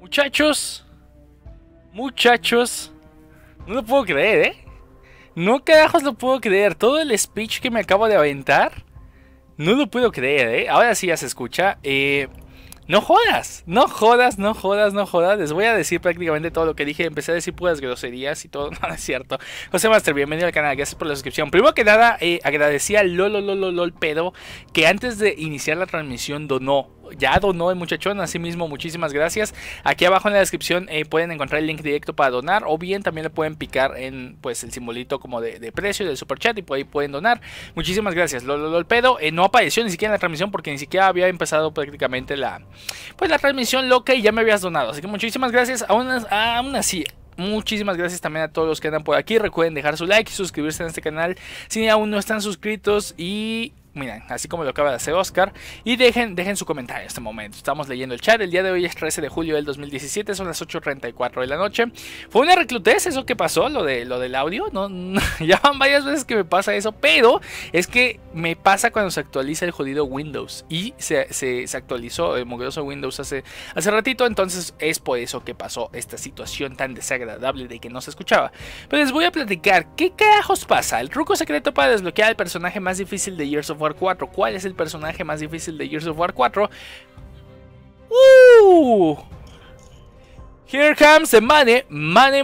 Muchachos, no lo puedo creer, no carajos lo puedo creer. Todo el speech que me acabo de aventar, no lo puedo creer, ahora sí ya se escucha. No jodas. Les voy a decir prácticamente todo lo que dije. Empecé a decir puras groserías y todo. No es cierto. José Master, bienvenido al canal. Gracias por la suscripción. Primero que nada, agradecí a LOL Pedo, que antes de iniciar la transmisión donó. Ya donó el muchachón, así mismo muchísimas gracias. Aquí abajo en la descripción pueden encontrar el link directo para donar, o bien también le pueden picar en pues el simbolito como de precio del super chat y por ahí pueden donar. Muchísimas gracias. LOL Pedo no apareció ni siquiera en la transmisión porque ni siquiera había empezado prácticamente la transmisión loca y ya me habías donado, así que muchísimas gracias. Aún así, muchísimas gracias también a todos los que andan por aquí. Recuerden dejar su like y suscribirse en este canal si aún no están suscritos. Y miren, así como lo acaba de hacer Oscar. Y dejen su comentario en este momento. Estamos leyendo el chat. El día de hoy es 13 de julio del 2017. Son las 8:34 de la noche. ¿Fue una reclutez eso que pasó? Lo del audio. No, ya van varias veces que me pasa eso. Pero es que me pasa cuando se actualiza el jodido Windows. Y se actualizó el mugroso Windows hace ratito. Entonces es por eso que pasó esta situación tan desagradable de que no se escuchaba. Pero les voy a platicar qué carajos pasa. El truco secreto para desbloquear el personaje más difícil de Gears of War 4. ¿Cuál es el personaje más difícil de Gears of War 4? Here comes the money. Money.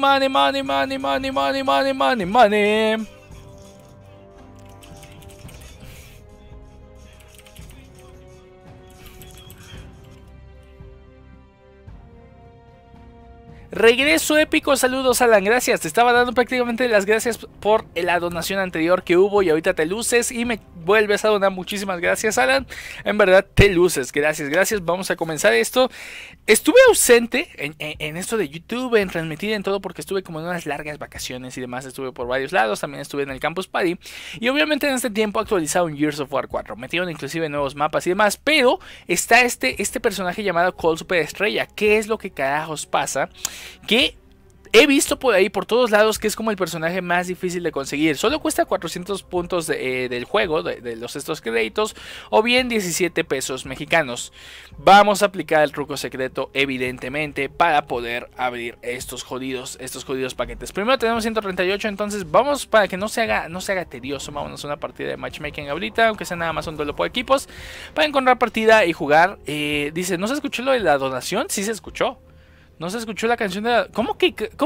Regreso épico, saludos Alan, gracias, te estaba dando prácticamente las gracias por la donación anterior que hubo y ahorita te luces y me vuelves a donar. Muchísimas gracias Alan, en verdad te luces, gracias, vamos a comenzar esto. Estuve ausente en esto de YouTube, en transmitir en todo porque estuve como en unas largas vacaciones y demás, estuve por varios lados, también estuve en el Campus Party y obviamente en este tiempo actualizaron Gears of War 4, metieron inclusive nuevos mapas y demás, pero está este personaje llamado Cole Superestrella. ¿Qué es lo que carajos pasa? Que he visto por ahí, por todos lados, que es como el personaje más difícil de conseguir. Solo cuesta 400 puntos del juego, de estos créditos, o bien 17 pesos mexicanos. Vamos a aplicar el truco secreto, evidentemente, para poder abrir estos jodidos paquetes. Primero tenemos 138, entonces vamos, para que no se haga tedioso, vámonos a una partida de matchmaking ahorita, aunque sea nada más un duelo por equipos, para encontrar partida y jugar. Dice, ¿no se escuchó lo de la donación? Sí se escuchó. No se escuchó la canción de la... ¿Cómo?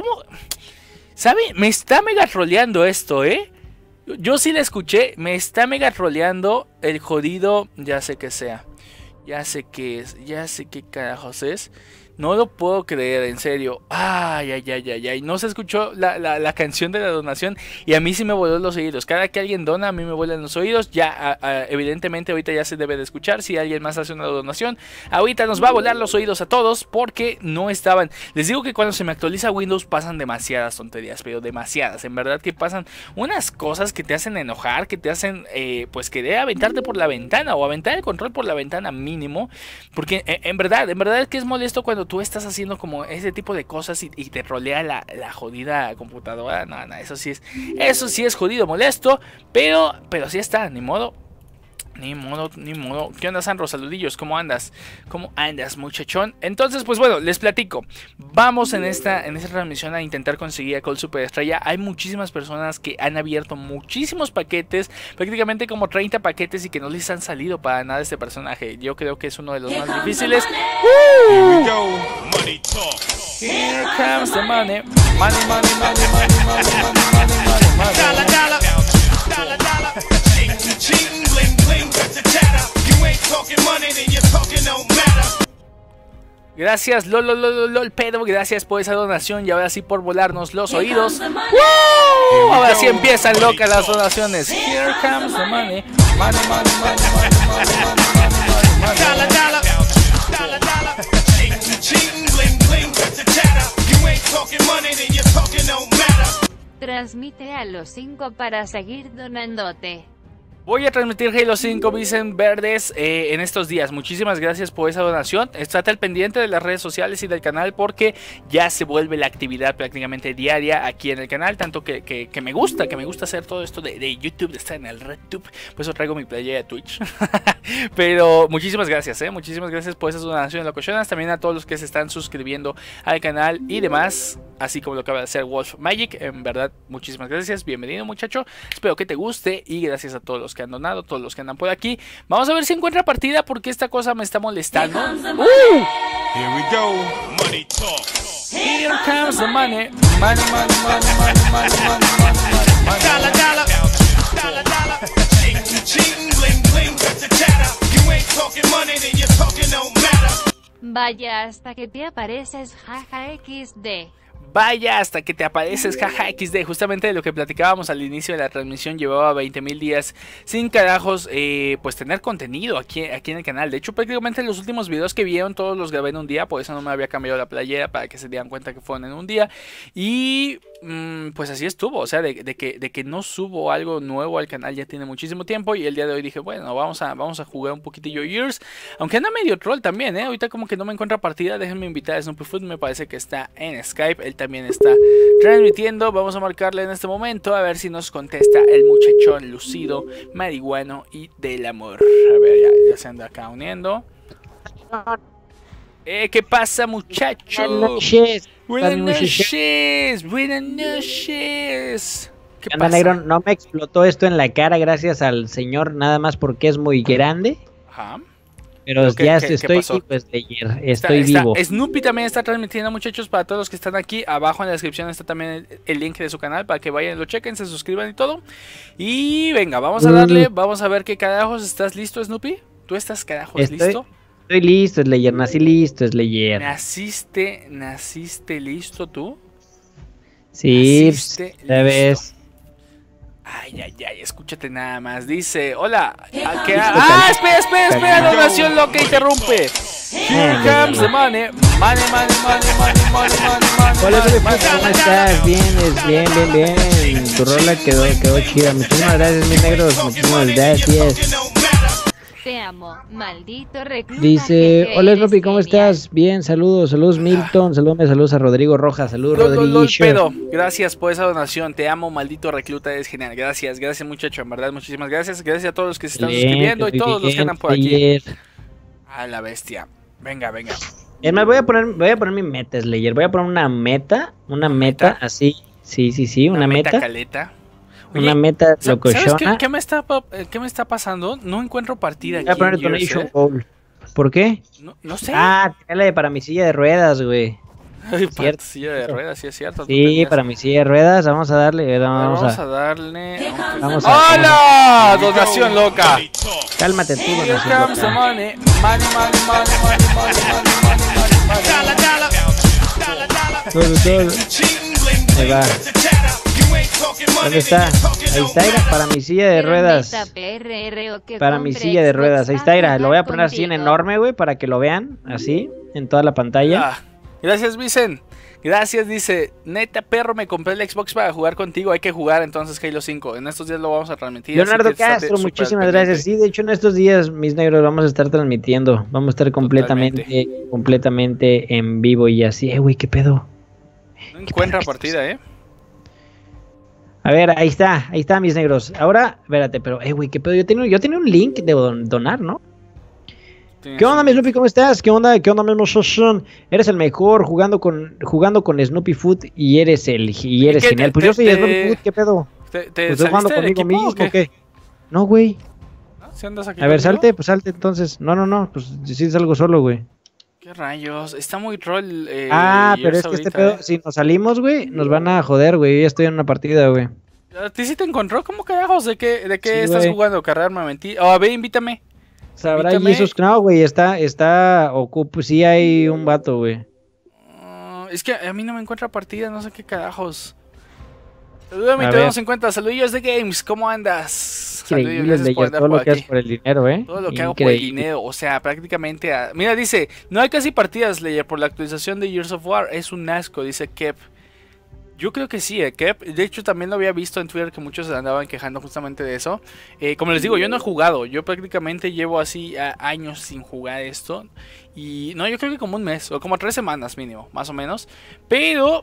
¿Sabe? Me está mega troleando esto, Yo sí la escuché. Me está mega troleando el jodido... Ya sé que sea. Ya sé qué es. Ya sé qué carajos es. No lo puedo creer, en serio. Ay. No se escuchó la canción de la donación. Y a mí sí me voló los oídos. Cada que alguien dona, a mí me vuelan los oídos. Ya, evidentemente, ahorita ya se debe de escuchar. Si alguien más hace una donación, ahorita nos va a volar los oídos a todos. Porque no estaban. Les digo que cuando se me actualiza Windows pasan demasiadas tonterías. Pero demasiadas. En verdad que pasan unas cosas que te hacen enojar. Que te hacen, pues, querer aventarte por la ventana. O aventar el control por la ventana mínimo. Porque, en verdad es que es molesto cuando tú estás haciendo como ese tipo de cosas y te rolea la jodida computadora. No, eso sí es jodido, molesto, pero sí está, ni modo. ¿Qué onda, Sandro? Saludillos, ¿cómo andas? ¿Cómo andas, muchachón? Entonces, pues bueno, les platico. Vamos en esta transmisión a intentar conseguir a Cole Superestrella. Hay muchísimas personas que han abierto muchísimos paquetes, prácticamente como 30 paquetes, y que no les han salido para nada este personaje. Yo creo que es uno de los más difíciles. Here comes the money. Money. Gracias LOL Pedro, gracias por esa donación. Y ahora sí por volarnos los oídos. Ahora sí empiezan locas las donaciones. Here comes the money. Money. Transmite a los 5 para seguir donándote. Voy a transmitir Halo 5 Vicen Verdes en estos días. Muchísimas gracias por esa donación. Estate al pendiente de las redes sociales y del canal porque ya se vuelve la actividad prácticamente diaria aquí en el canal. Tanto que me gusta hacer todo esto de YouTube, de estar en el RedTube. Por eso traigo mi playera de Twitch. Pero muchísimas gracias, muchísimas gracias por esas donaciones locochonas. También a todos los que se están suscribiendo al canal y demás. Así como lo acaba de hacer Wolf Magic. En verdad, muchísimas gracias. Bienvenido, muchacho. Espero que te guste. Y gracias a todos los que han donado, todos los que andan por aquí. Vamos a ver si encuentra partida porque esta cosa me está molestando. Here we go. Money talk. Here comes the money. Money, money, money, money, money, money, money. Dollar, dollar. Dollar, dollar. Cheating, bling, bling. You ain't talking money, then you're talking no matter. Vaya hasta que te apareces, jaja XD. Vaya hasta que te apareces, jaja XD. Justamente de lo que platicábamos al inicio de la transmisión. Llevaba 20.000 días sin carajos pues tener contenido aquí en el canal. De hecho prácticamente los últimos videos que vieron todos los grabé en un día. Por eso no me había cambiado la playera, para que se dieran cuenta que fueron en un día. Y pues así estuvo. O sea, de que no subo algo nuevo al canal ya tiene muchísimo tiempo. Y el día de hoy dije, bueno, vamos a jugar un poquitillo Years. Aunque anda medio troll también, ahorita como que no me encuentra partida. Déjenme invitar a Snoopy Food. Me parece que está en Skype. Él también está transmitiendo. Vamos a marcarle en este momento a ver si nos contesta el muchachón lucido, marihuano y del amor. A ver, ya se anda acá uniendo. ¿Qué pasa, muchacho? Buenas noches. Buenas noches. Buenas noches. ¿Qué Anda, pasa? negro, no me explotó esto en la cara gracias al señor, nada más porque es muy grande. Ajá. Pero ya estoy pues, estoy vivo. Snoopy también está transmitiendo, muchachos, para todos los que están aquí. Abajo en la descripción está también el link de su canal para que vayan, lo chequen, se suscriban y todo. Y venga, vamos a darle, vamos a ver qué carajos. ¿Estás listo, Snoopy? ¿Tú estás carajos listo? Estoy listo, Slayer, nací listo, Slayer. ¿Naciste listo tú? Sí, ya ves. Ay, escúchate nada más. Dice, hola. Espera, donación loca, interrumpe. Here comes the money. Money. Hola, ¿cómo estás? Bien. Tu rola quedó chida. Muchísimas gracias, mis negros. Muchísimas gracias. Te amo, maldito recluta. Dice, hola Snoopy, ¿cómo estás? Bien, saludos Milton, saludos a Rodrigo Rojas, saludos Rodrigo. Pero gracias por esa donación, te amo, maldito recluta, es genial, gracias muchacho, en verdad, muchísimas gracias, gracias a todos los que se están suscribiendo y todos los que andan por aquí. A la bestia, venga. Es más, voy a poner mi meta, Slayer, voy a poner una meta así, sí, una meta. Caleta. Oye, una meta locochona. ¿Sabes qué me está pasando? No encuentro partida aquí. Voy a poner Donation Goal. ¿Por qué? No sé. Tenés para mi silla de ruedas, güey. Para tu silla de ruedas, sí es cierto. Sí, para mi silla de ruedas, vamos a darle. Vamos a darle. ¡Hola! Donación loca. Cálmate tú, donación loca. Money. Ahí va. ¿Dónde está? Ahí está, para mi silla de ruedas. Para mi silla de ruedas. Ahí está, lo voy a poner así en enorme, güey, para que lo vean, así, en toda la pantalla. Gracias, Vicen. Gracias, dice, neta perro, me compré el Xbox para jugar contigo. Hay que jugar entonces Halo 5. En estos días lo vamos a transmitir. Leonardo Castro, muchísimas gracias. Sí, de hecho en estos días, mis negros, vamos a estar transmitiendo. Vamos a estar completamente en vivo y así. Güey, ¿qué pedo? No encuentra partida, A ver, ahí está, mis negros. Ahora, espérate, pero, güey, ¿qué pedo? Yo tenía un link de donar, ¿no? ¿Qué onda, mi Snoopy? ¿Cómo estás? ¿Qué onda, mi Shoshon? Eres el mejor jugando con Snoopy Food y eres genial. Pues yo soy Snoopy Food, ¿qué pedo? ¿Estás jugando conmigo mismo o qué? No, güey. ¿Sí andas aquí a ver, salte entonces. No, pues sí salgo solo, güey. ¿Qué rayos? Está muy troll. Pero es que este pedo, si nos salimos, güey, nos van a joder, güey. Yo ya estoy en una partida, güey. ¿A ti sí te encontró? ¿Cómo carajos? ¿De qué estás jugando? ¿Carrera armamentista? A ver, invítame. Sabrá Jesus, no, güey, está ocupo, sí hay un vato, güey. Es que a mí no me encuentra partida, no sé qué carajos. Saludos a mi 350, saludillos de Games, ¿cómo andas? Increíble, todo lo que haces por el dinero, Todo lo que hago por el dinero, o sea, prácticamente... Mira, dice, no hay casi partidas, Leyer, por la actualización de Years of War, es un asco, dice Kev. Yo creo que sí, Kep. De hecho, también lo había visto en Twitter que muchos se andaban quejando justamente de eso. Como les digo, yo no he jugado. Yo prácticamente llevo así años sin jugar esto. Y no, yo creo que como un mes o como 3 semanas mínimo, más o menos. Pero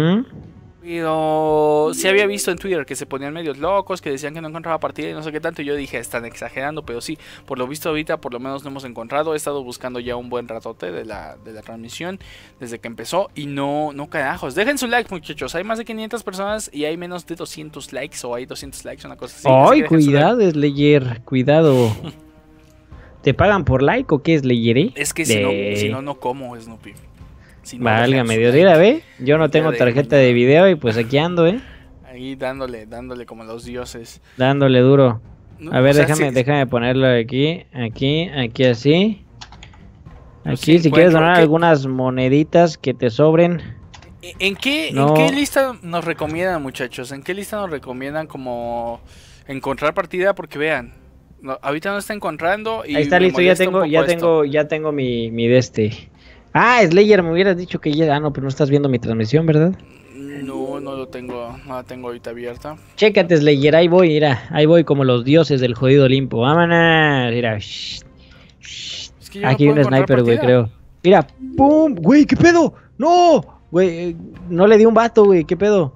sí había visto en Twitter que se ponían medios locos, que decían que no encontraba partida y no sé qué tanto. Y yo dije, están exagerando, pero sí, por lo visto ahorita por lo menos no hemos encontrado. He estado buscando ya un buen ratote de la transmisión desde que empezó y no carajos. Dejen su like, muchachos. Hay más de 500 personas y hay menos de 200 likes o hay 200 likes, una cosa así. Ay, cuidado, Slayer, cuidado. ¿Te pagan por like o qué es, Slayer? Es que si no, no como, Snoopy. Si no, válgame Dios, mira, ve, yo no tengo tarjeta de video y pues aquí ando, ahí dándole como los dioses. Dándole duro. A ver, o sea, déjame ponerlo aquí así. Aquí, si quieres donar algunas moneditas que te sobren. ¿En qué lista nos recomiendan, muchachos? ¿En qué lista nos recomiendan como encontrar partida? Porque vean, ahorita no está encontrando y ahí está listo, ya tengo mi de este. Ah, Slayer, me hubieras dicho que ya... Ah, no, pero no estás viendo mi transmisión, ¿verdad? No la tengo ahorita abierta. Chécate, Slayer, ahí voy, mira. Ahí voy como los dioses del jodido Olimpo. Vámonos, mira. Es que aquí hay un sniper, güey, creo. Mira, ¡pum! Güey, ¿qué pedo? ¡No! Güey, no le di un vato, güey, ¿qué pedo?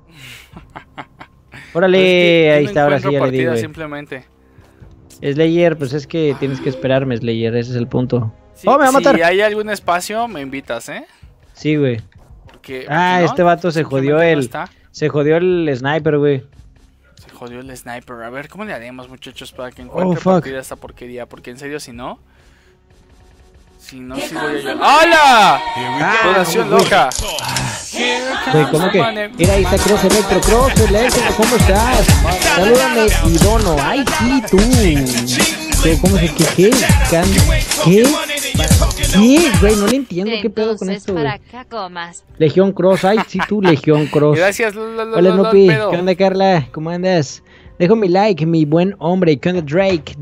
Órale, ahí está, ahora sí ya le di, güey. Simplemente. Slayer, pues es que tienes que esperarme, Slayer, ese es el punto. Sí, ¡oh, me va a matar! Si hay algún espacio, me invitas, ¿eh? Sí, güey. Porque no, este vato se jodió se jodió el sniper, güey. Se jodió el sniper. A ver, ¿cómo le haremos, muchachos, para que encuentre partida esta porquería? Porque en serio, si no, sí voy a llorar. ¡Hala! Donación loca. Güey, ¿cómo que? Mira, ahí está Cross Electro, ¿cómo estás? Salúdame y dono. ¡Ay, sí, tú! ¿Cómo se qué? ¿Qué? Güey, no le entiendo qué pedo con esto, güey. Legión Cross, ay, sí tú, Legión Cross. Gracias, hola, Snoopy, ¿qué onda, Carla? ¿Cómo andas? Dejo mi like, mi buen hombre. ¿Qué onda, Drake?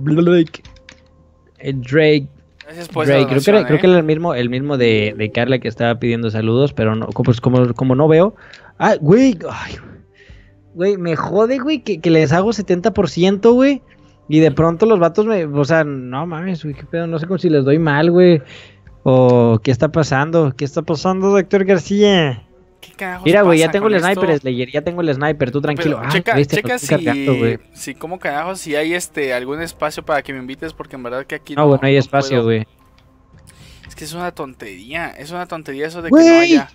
Drake. Gracias por Drake, creo que era el mismo de Carla que estaba pidiendo saludos, pero no, pues como no veo. Ah, güey, me jode, güey, que les hago 70%, güey. Y de pronto los vatos o sea, no mames, güey, qué pedo, no sé cómo si les doy mal, güey. O qué está pasando, doctor García. Mira, güey, ya tengo el sniper, Slayer, ya tengo el sniper, tú tranquilo. Checa si como carajos, si hay algún espacio para que me invites, porque en verdad que aquí no, bueno, hay espacio, güey. Es que es una tontería eso de que no haya.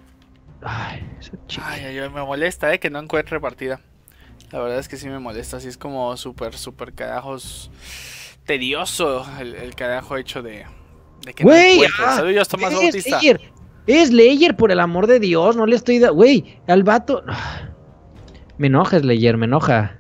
Ay, me molesta, que no encuentre partida. La verdad es que sí me molesta, así es como súper carajos tedioso el carajo hecho de que no encuentre. Saludos, Tomás Bautista. Es Slayer, por el amor de Dios, no le estoy dando... Güey, al vato... Me enoja, Slayer, me enoja.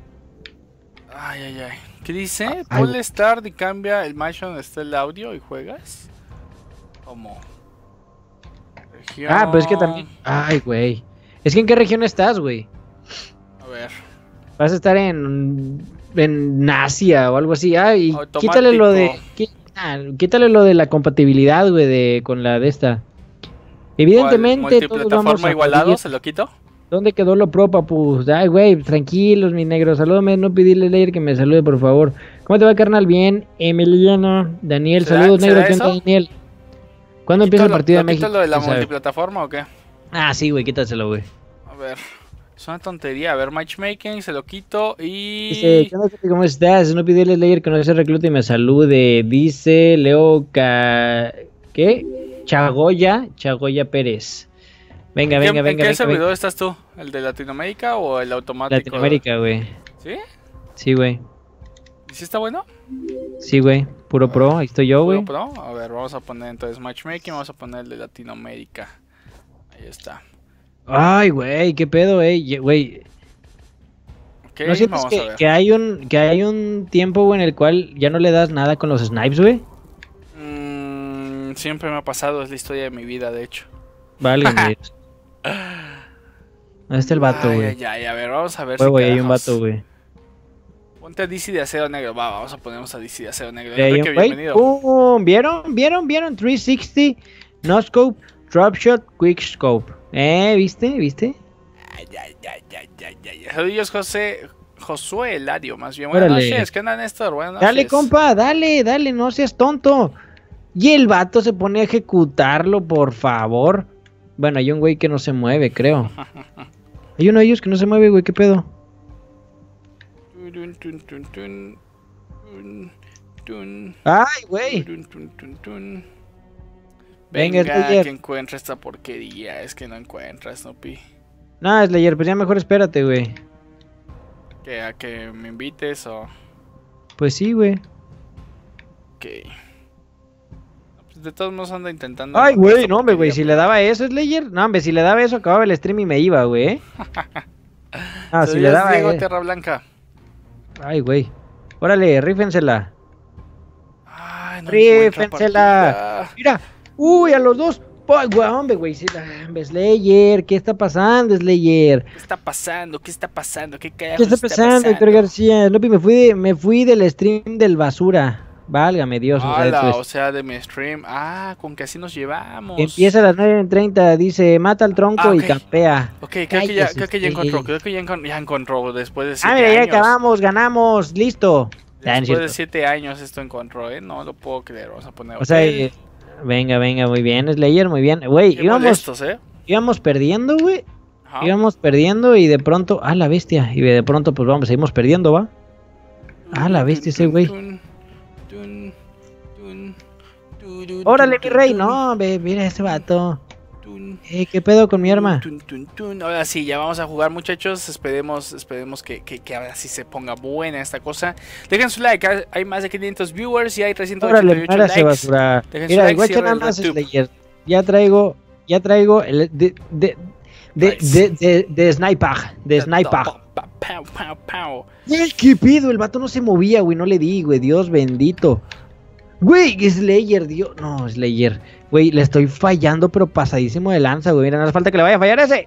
Ay. ¿Qué dice? Ponle start y cambia el match donde está el audio y juegas. ¿Cómo? Región... pero es que también... Ay, güey. Es que ¿en qué región estás, güey? A ver. Vas a estar en Asia o algo así. Y quítale lo de... Quítale lo de la compatibilidad, güey, con la de esta. Evidentemente todos vamos a igualado, ¿se lo quito? ¿Dónde quedó lo pro, papus? Ay, güey, tranquilos, mi negro. Salúdame, no pedirle leer que me salude, por favor. ¿Cómo te va, carnal? Bien. Emiliano, Daniel, saludos, negro. ¿Qué onda, Daniel? ¿Cuándo empieza el partido de México? ¿Quítalo de la multiplataforma o qué? Sí, güey, quítaselo, güey. A ver, es una tontería. A ver, matchmaking, se lo quito y... Dice, ¿qué onda, cómo estás? No pedirle leer que no se reclute y me salude. Dice Leo ¿qué? Chagoya Pérez. Venga. ¿En qué servidor estás tú? ¿El de Latinoamérica o el automático? Latinoamérica, güey. ¿Sí? Sí, güey. ¿Y si está bueno? Sí, güey. Puro pro, ahí estoy yo, güey. ¿Puro pro? A ver, vamos a poner entonces matchmaking, vamos a poner el de Latinoamérica. Ahí está. Ay, güey, qué pedo, güey. Okay, ¿No sientes que hay un tiempo, güey, en el cual ya no le das nada con los snipes, güey? Siempre me ha pasado, es la historia de mi vida, de hecho. Vale, güey. ¿Dónde está el vato, güey? A ver, vamos a ver si hay un vato, güey. Ponte a DC de Acero Negro, vamos a ponernos a DC de Acero Negro. Bienvenido. ¿Vieron? 360, no scope, drop shot, quick scope. ¿Viste? Saludos, Josué Eladio, más bien. Buenas noches, ¿qué onda, Néstor? Buenas noches. Dale, compa, dale, no seas tonto. Y el vato se pone a ejecutarlo, por favor. Bueno, hay un güey que no se mueve, creo. Hay uno de ellos que no se mueve, güey, ¿qué pedo? Ay, güey. Venga, que encuentra esta porquería. Es que no encuentra, Snoopy. No, Slayer, pues ya mejor espérate, güey. ¿A que me invites o...? Pues sí, güey. Ok. Pues de todos modos anda intentando... Ay, güey, no, hombre, güey, si le daba eso, Slayer... No, hombre, si le daba eso, acababa el stream y me iba, güey. Ah, si le daba... Diego Terra Blanca. Ay, güey. Órale, rífensela. Ay, no rífensela. Mira. Uy, a los dos. Ay, güey, hombre, güey. Slayer, ¿qué está pasando, Slayer? ¿Qué está pasando? ¿Qué está pasando? ¿Qué está pasando, Héctor García? Lopi, me fui del stream del basura. Válgame Dios. O sea, de mi stream. Ah, con que así nos llevamos. Empieza a las 9:30, dice, mata al tronco y campea. Ok, creo que ya encontró. Creo que ya encontró después de 7 años. Mira, ya acabamos, ganamos, listo. Después de 7 años esto encontró, No lo puedo creer. Vamos a poner... O sea, venga, muy bien, Slayer, muy bien. Güey, íbamos perdiendo, güey. Íbamos perdiendo y de pronto... Ah, la bestia. Y de pronto, pues vamos, seguimos perdiendo, ¿va? Ah, la bestia ese, güey. Órale, mi rey. No, mira ese vato. ¿Qué pedo con mi arma? Ahora sí, ya vamos a jugar, muchachos. Esperemos que ahora sí se ponga buena esta cosa. Dejen su like, hay más de 500 viewers y hay 388 likes. Basura. Mira, igual que nada más, Slayer. Ya traigo el de sniper. ¿Qué pedo? El vato no se movía, güey. No le di, güey. Dios bendito. Güey, Slayer, Dios. No, Slayer. Güey, le estoy fallando, pero pasadísimo de lanza, güey. Mira, no hace falta que le vaya a fallar ese.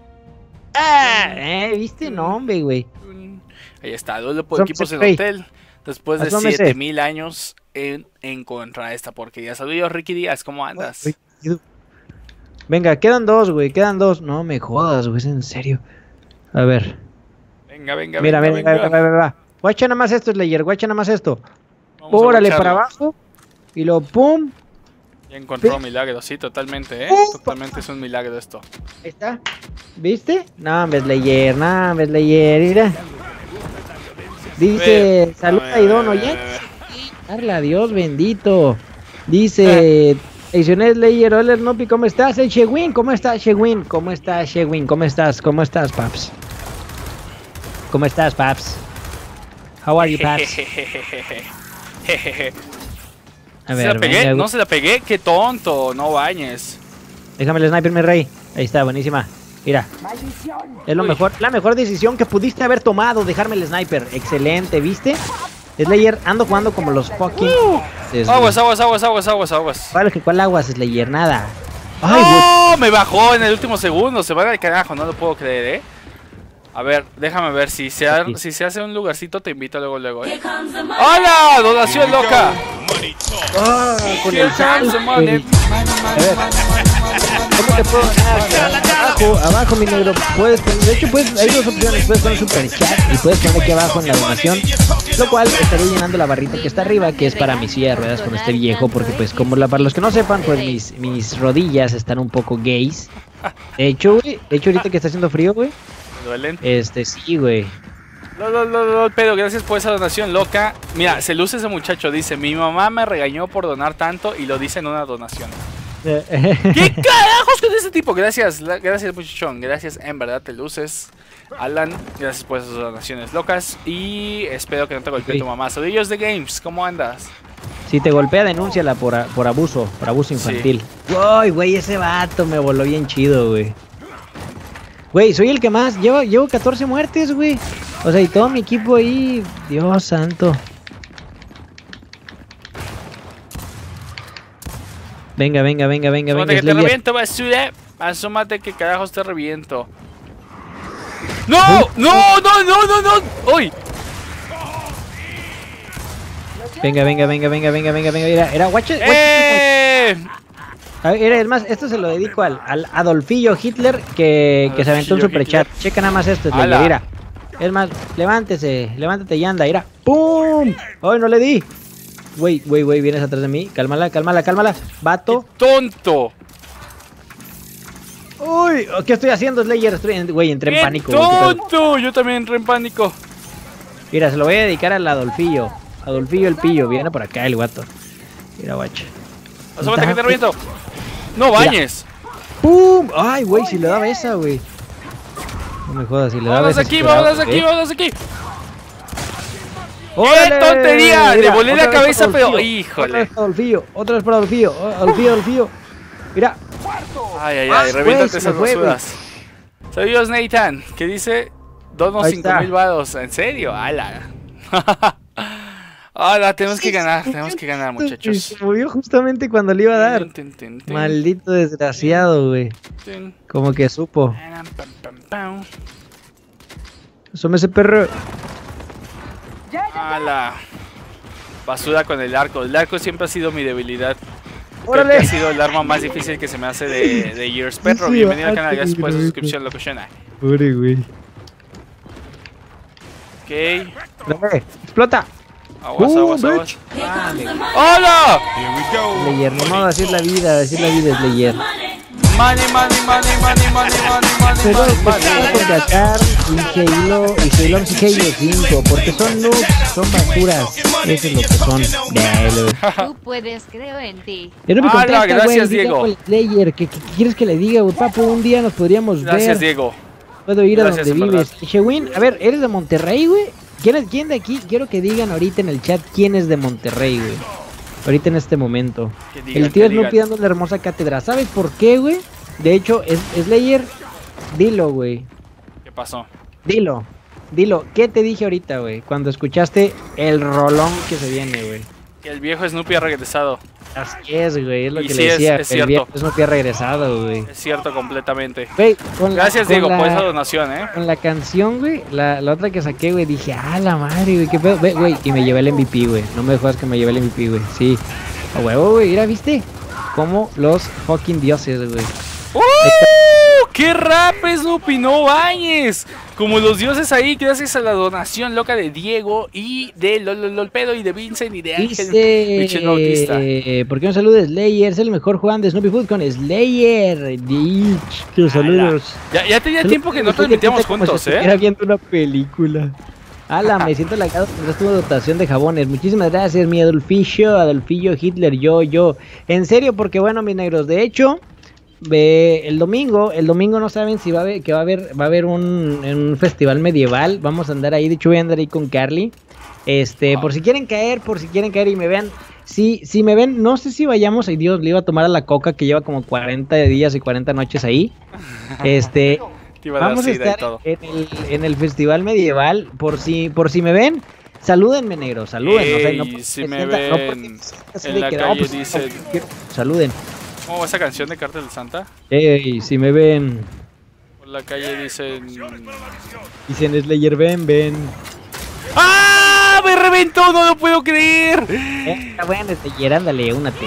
¿Viste? No, hombre, güey. Ahí está, duelo por equipos en hotel. Después de 7000 años en encontrar esta porquería. Saludos, Ricky Díaz, ¿cómo andas? Venga, quedan dos, güey, quedan dos. No me jodas, güey, es en serio. A ver. Venga. Mira. Guacha nada más esto, Slayer, guacha nada más esto. Órale, para abajo. Y lo pum. Ya encontró milagro, sí, totalmente, totalmente es un milagro esto. Ahí está. ¿Viste? No, Slayer, mira. Dice, saluda Idono, ya. Darla, Dios bendito. Dice, edicioné Slayer, hola Snoopy, ¿cómo estás? Shewin, ¿cómo estás, Shewin? ¿Cómo estás, Shewin? ¿Cómo estás, paps? ¿Cómo estás, paps? How are you, paps? A ver, no se la pegué, qué tonto, no bañes. Déjame el sniper, mi rey. Ahí está, buenísima. Mira. Es la mejor decisión que pudiste haber tomado, dejarme el sniper. Excelente, ¿viste? Slayer, ando jugando como los fucking... Aguas. ¿Cuál aguas, Slayer? Nada. Ay, ¡oh! Me bajó en el último segundo, se va al carajo, no lo puedo creer, A ver, déjame ver, si se hace un lugarcito te invito luego, ¡Hola! ¡Donación loca! Con el sal, a ver, ¿cómo te puedo ganar? Abajo, mi negro, de hecho, hay dos opciones, puedes poner super chat y puedes poner aquí abajo en la donación, lo cual estaré llenando la barrita que está arriba, que es para mi silla de ruedas con este viejo, porque pues como para los que no sepan, pues mis rodillas están un poco gays. De hecho, ahorita que está haciendo frío, güey. ¿Duelen? Sí, güey. Pero gracias por esa donación loca. Mira, se luce ese muchacho, dice, mi mamá me regañó por donar tanto y lo dice en una donación. ¿Qué carajos con ese tipo? Gracias muchachón, gracias, en verdad te luces. Alan, gracias por esas donaciones locas y espero que no te golpee tu mamá. Saludos de Games, ¿cómo andas? Si te golpea, denúnciala por abuso infantil. Uy, güey, ese vato me voló bien chido, güey. Güey, soy el que más, llevo 14 muertes, güey. O sea, y todo mi equipo ahí, Dios santo. Venga. Asómate que te reviento, basura. Asómate que carajos te reviento. ¡No! ¡Uy! Venga. Era guache. A ver, es más, esto se lo dedico al Adolfillo Hitler que se aventó un superchat. Checa nada más esto, Slayer, mira. Es más, levántate y anda, mira. ¡Pum! ¡Ay, no le di! Güey, vienes atrás de mí. Cálmala. Vato. ¡Qué tonto! Uy, ¿qué estoy haciendo, Slayer? Entré en pánico. ¡Qué tonto! Yo también entré en pánico. Mira, se lo voy a dedicar al Adolfillo. Adolfillo el pillo. Viene por acá el guato. Mira, guacha. ¡Asómate que te reviento! ¡No bañes! ¡Pum! ¡Ay, güey! Si le daba esa, güey. No me jodas, si le daba esa. Vámonos aquí. ¡Órale! ¡Qué tontería! Mira, Le volé la cabeza, pero... Otra ¡Híjole! vez para Adolfillo. Adolfillo. Mira. Ay, reviéntate esas basuras. Soy yo, Nathan, que dice... Donos 5,000 varos. ¿En serio? ¡Hala! ¡Hala! Tenemos que ganar, muchachos. Se movió justamente cuando le iba a dar. Maldito desgraciado, güey. Como que supo. Asome ese perro. ¡Hala! Basura con el arco. El arco siempre ha sido mi debilidad. ¡Órale! Creo que ha sido el arma más difícil que se me hace de Years. Perro, Sí, bienvenido al canal. Gracias por esa suscripción, locución. Pobre, güey. Ok. Dale, explota. Aguas. Bitch. ¡Hola! Slayer, no más así es la vida, Slayer. Money. Pero contratar y Halo 5, porque son noobs, son basuras. Eso es lo que son. Tú puedes, creo en ti. Gracias, Diego. Slayer, ¿qué quieres que le diga, güey? Papu, un día nos podríamos ver. Gracias, Diego. Puedo ir Gracias, a donde en vives. Shewin, a ver, ¿eres de Monterrey, güey? ¿Quién de aquí? Quiero que digan ahorita en el chat quién es de Monterrey, güey. Ahorita en este momento. El tío Snoopy dando la hermosa cátedra. ¿Sabes por qué, güey? De hecho, Slayer, dilo, güey. ¿Qué pasó? Dilo. ¿Qué te dije ahorita, güey? Cuando escuchaste el rolón que se viene, güey. Que el viejo Snoopy ha regresado. Así es, güey. Es lo Y que sí, le decía. es El cierto. viejo Snoopy ha regresado, güey. Es cierto, completamente. Güey, Gracias, Diego, por esa donación, Con la canción, güey, la otra que saqué, güey, dije, la madre, güey, qué pedo. Ve, güey, y me llevé el MVP, güey. No me jodas que me llevé el MVP, güey. Sí. A huevo, güey, mira, ¿viste? Como los fucking dioses, güey. ¡Qué rap, Snoopy! ¡No bañes! Como los dioses ahí, gracias a la donación loca de Diego y de Lolpedo y de Vincent y de Ángel Michel Bautista. ¿Por qué no saludes, Slayer? Es el mejor jugando de Snoopy Food con Slayer. Que saludos. Ya tenía tiempo que no transmitíamos juntos, Era viendo una película. Me siento halagado porque tuvo dotación de jabones. Muchísimas gracias, mi Adolfillo Hitler, yo. En serio, porque bueno, mis negros, de hecho... el domingo no saben si va a haber un festival medieval. Vamos a andar ahí, de hecho voy a andar ahí con Carly. Por si quieren caer y me vean. Si me ven, no sé si vayamos, ay Dios, le iba a tomar a la Coca que lleva como 40 días y 40 noches ahí. Vamos a estar en el festival medieval. Por si me ven, salúdenme, negro, saluden. Si me ven en la calle, dicen... Saluden. ¿Cómo va esa canción de Cártel de Santa? Si me ven. Por la calle dicen... Dicen Slayer, ven. ¡Ah! ¡Me reventó! ¡No lo puedo creer! Está bueno, Slayer, ándale, únate.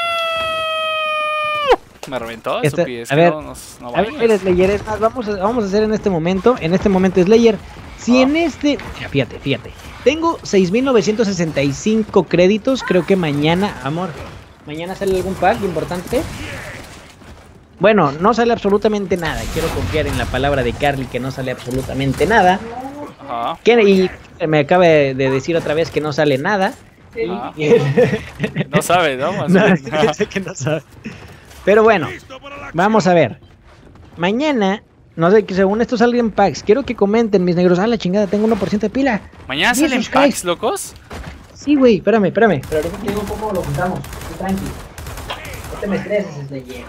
Me reventó, a ver, a ver, Slayer, es más, vamos a hacer en este momento, Slayer. Si en este... Fíjate. Tengo 6,965 créditos, creo que mañana, amor... ¿Mañana sale algún pack importante? Bueno, no sale absolutamente nada. Quiero confiar en la palabra de Carly que no sale absolutamente nada. Ajá. Y me acaba de decir otra vez que no sale nada. No sabe, ¿no? Sé que no sabe. Pero bueno, vamos a ver. Mañana, no sé, que según esto salgan packs. Quiero que comenten, mis negros. La chingada, tengo 1% de pila. ¿Mañana salen packs, locos? Sí, güey, espérame. Pero ahorita te digo un poco lo juntamos. Tranqui. No te me estreses, Slayer.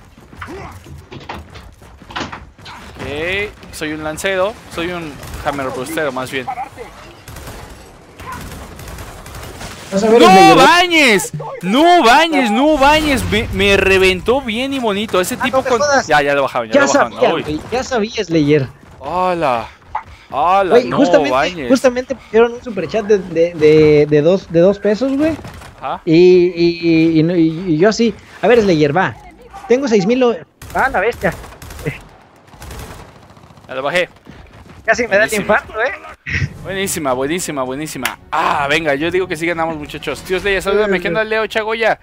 Soy un lancero. Soy un hammer brustero, más bien. ¡No bañes! ¡No bañes! Me reventó bien y bonito. Ese tipo con... Ya lo bajaron, Ya sabía, Slayer. ¡Hola! Wey, no justamente pusieron un superchat de 2 pesos, güey. Ajá. Y yo así. A ver, Slayer, va. Tengo 6000. Ah, la bestia. Ya lo bajé. Casi me da el Buenísimo. infarto, Buenísima, buenísima, buenísima. Ah, venga, yo digo que sí ganamos, muchachos. Tíos Leia, salúdame, que anda Leo Chagoya.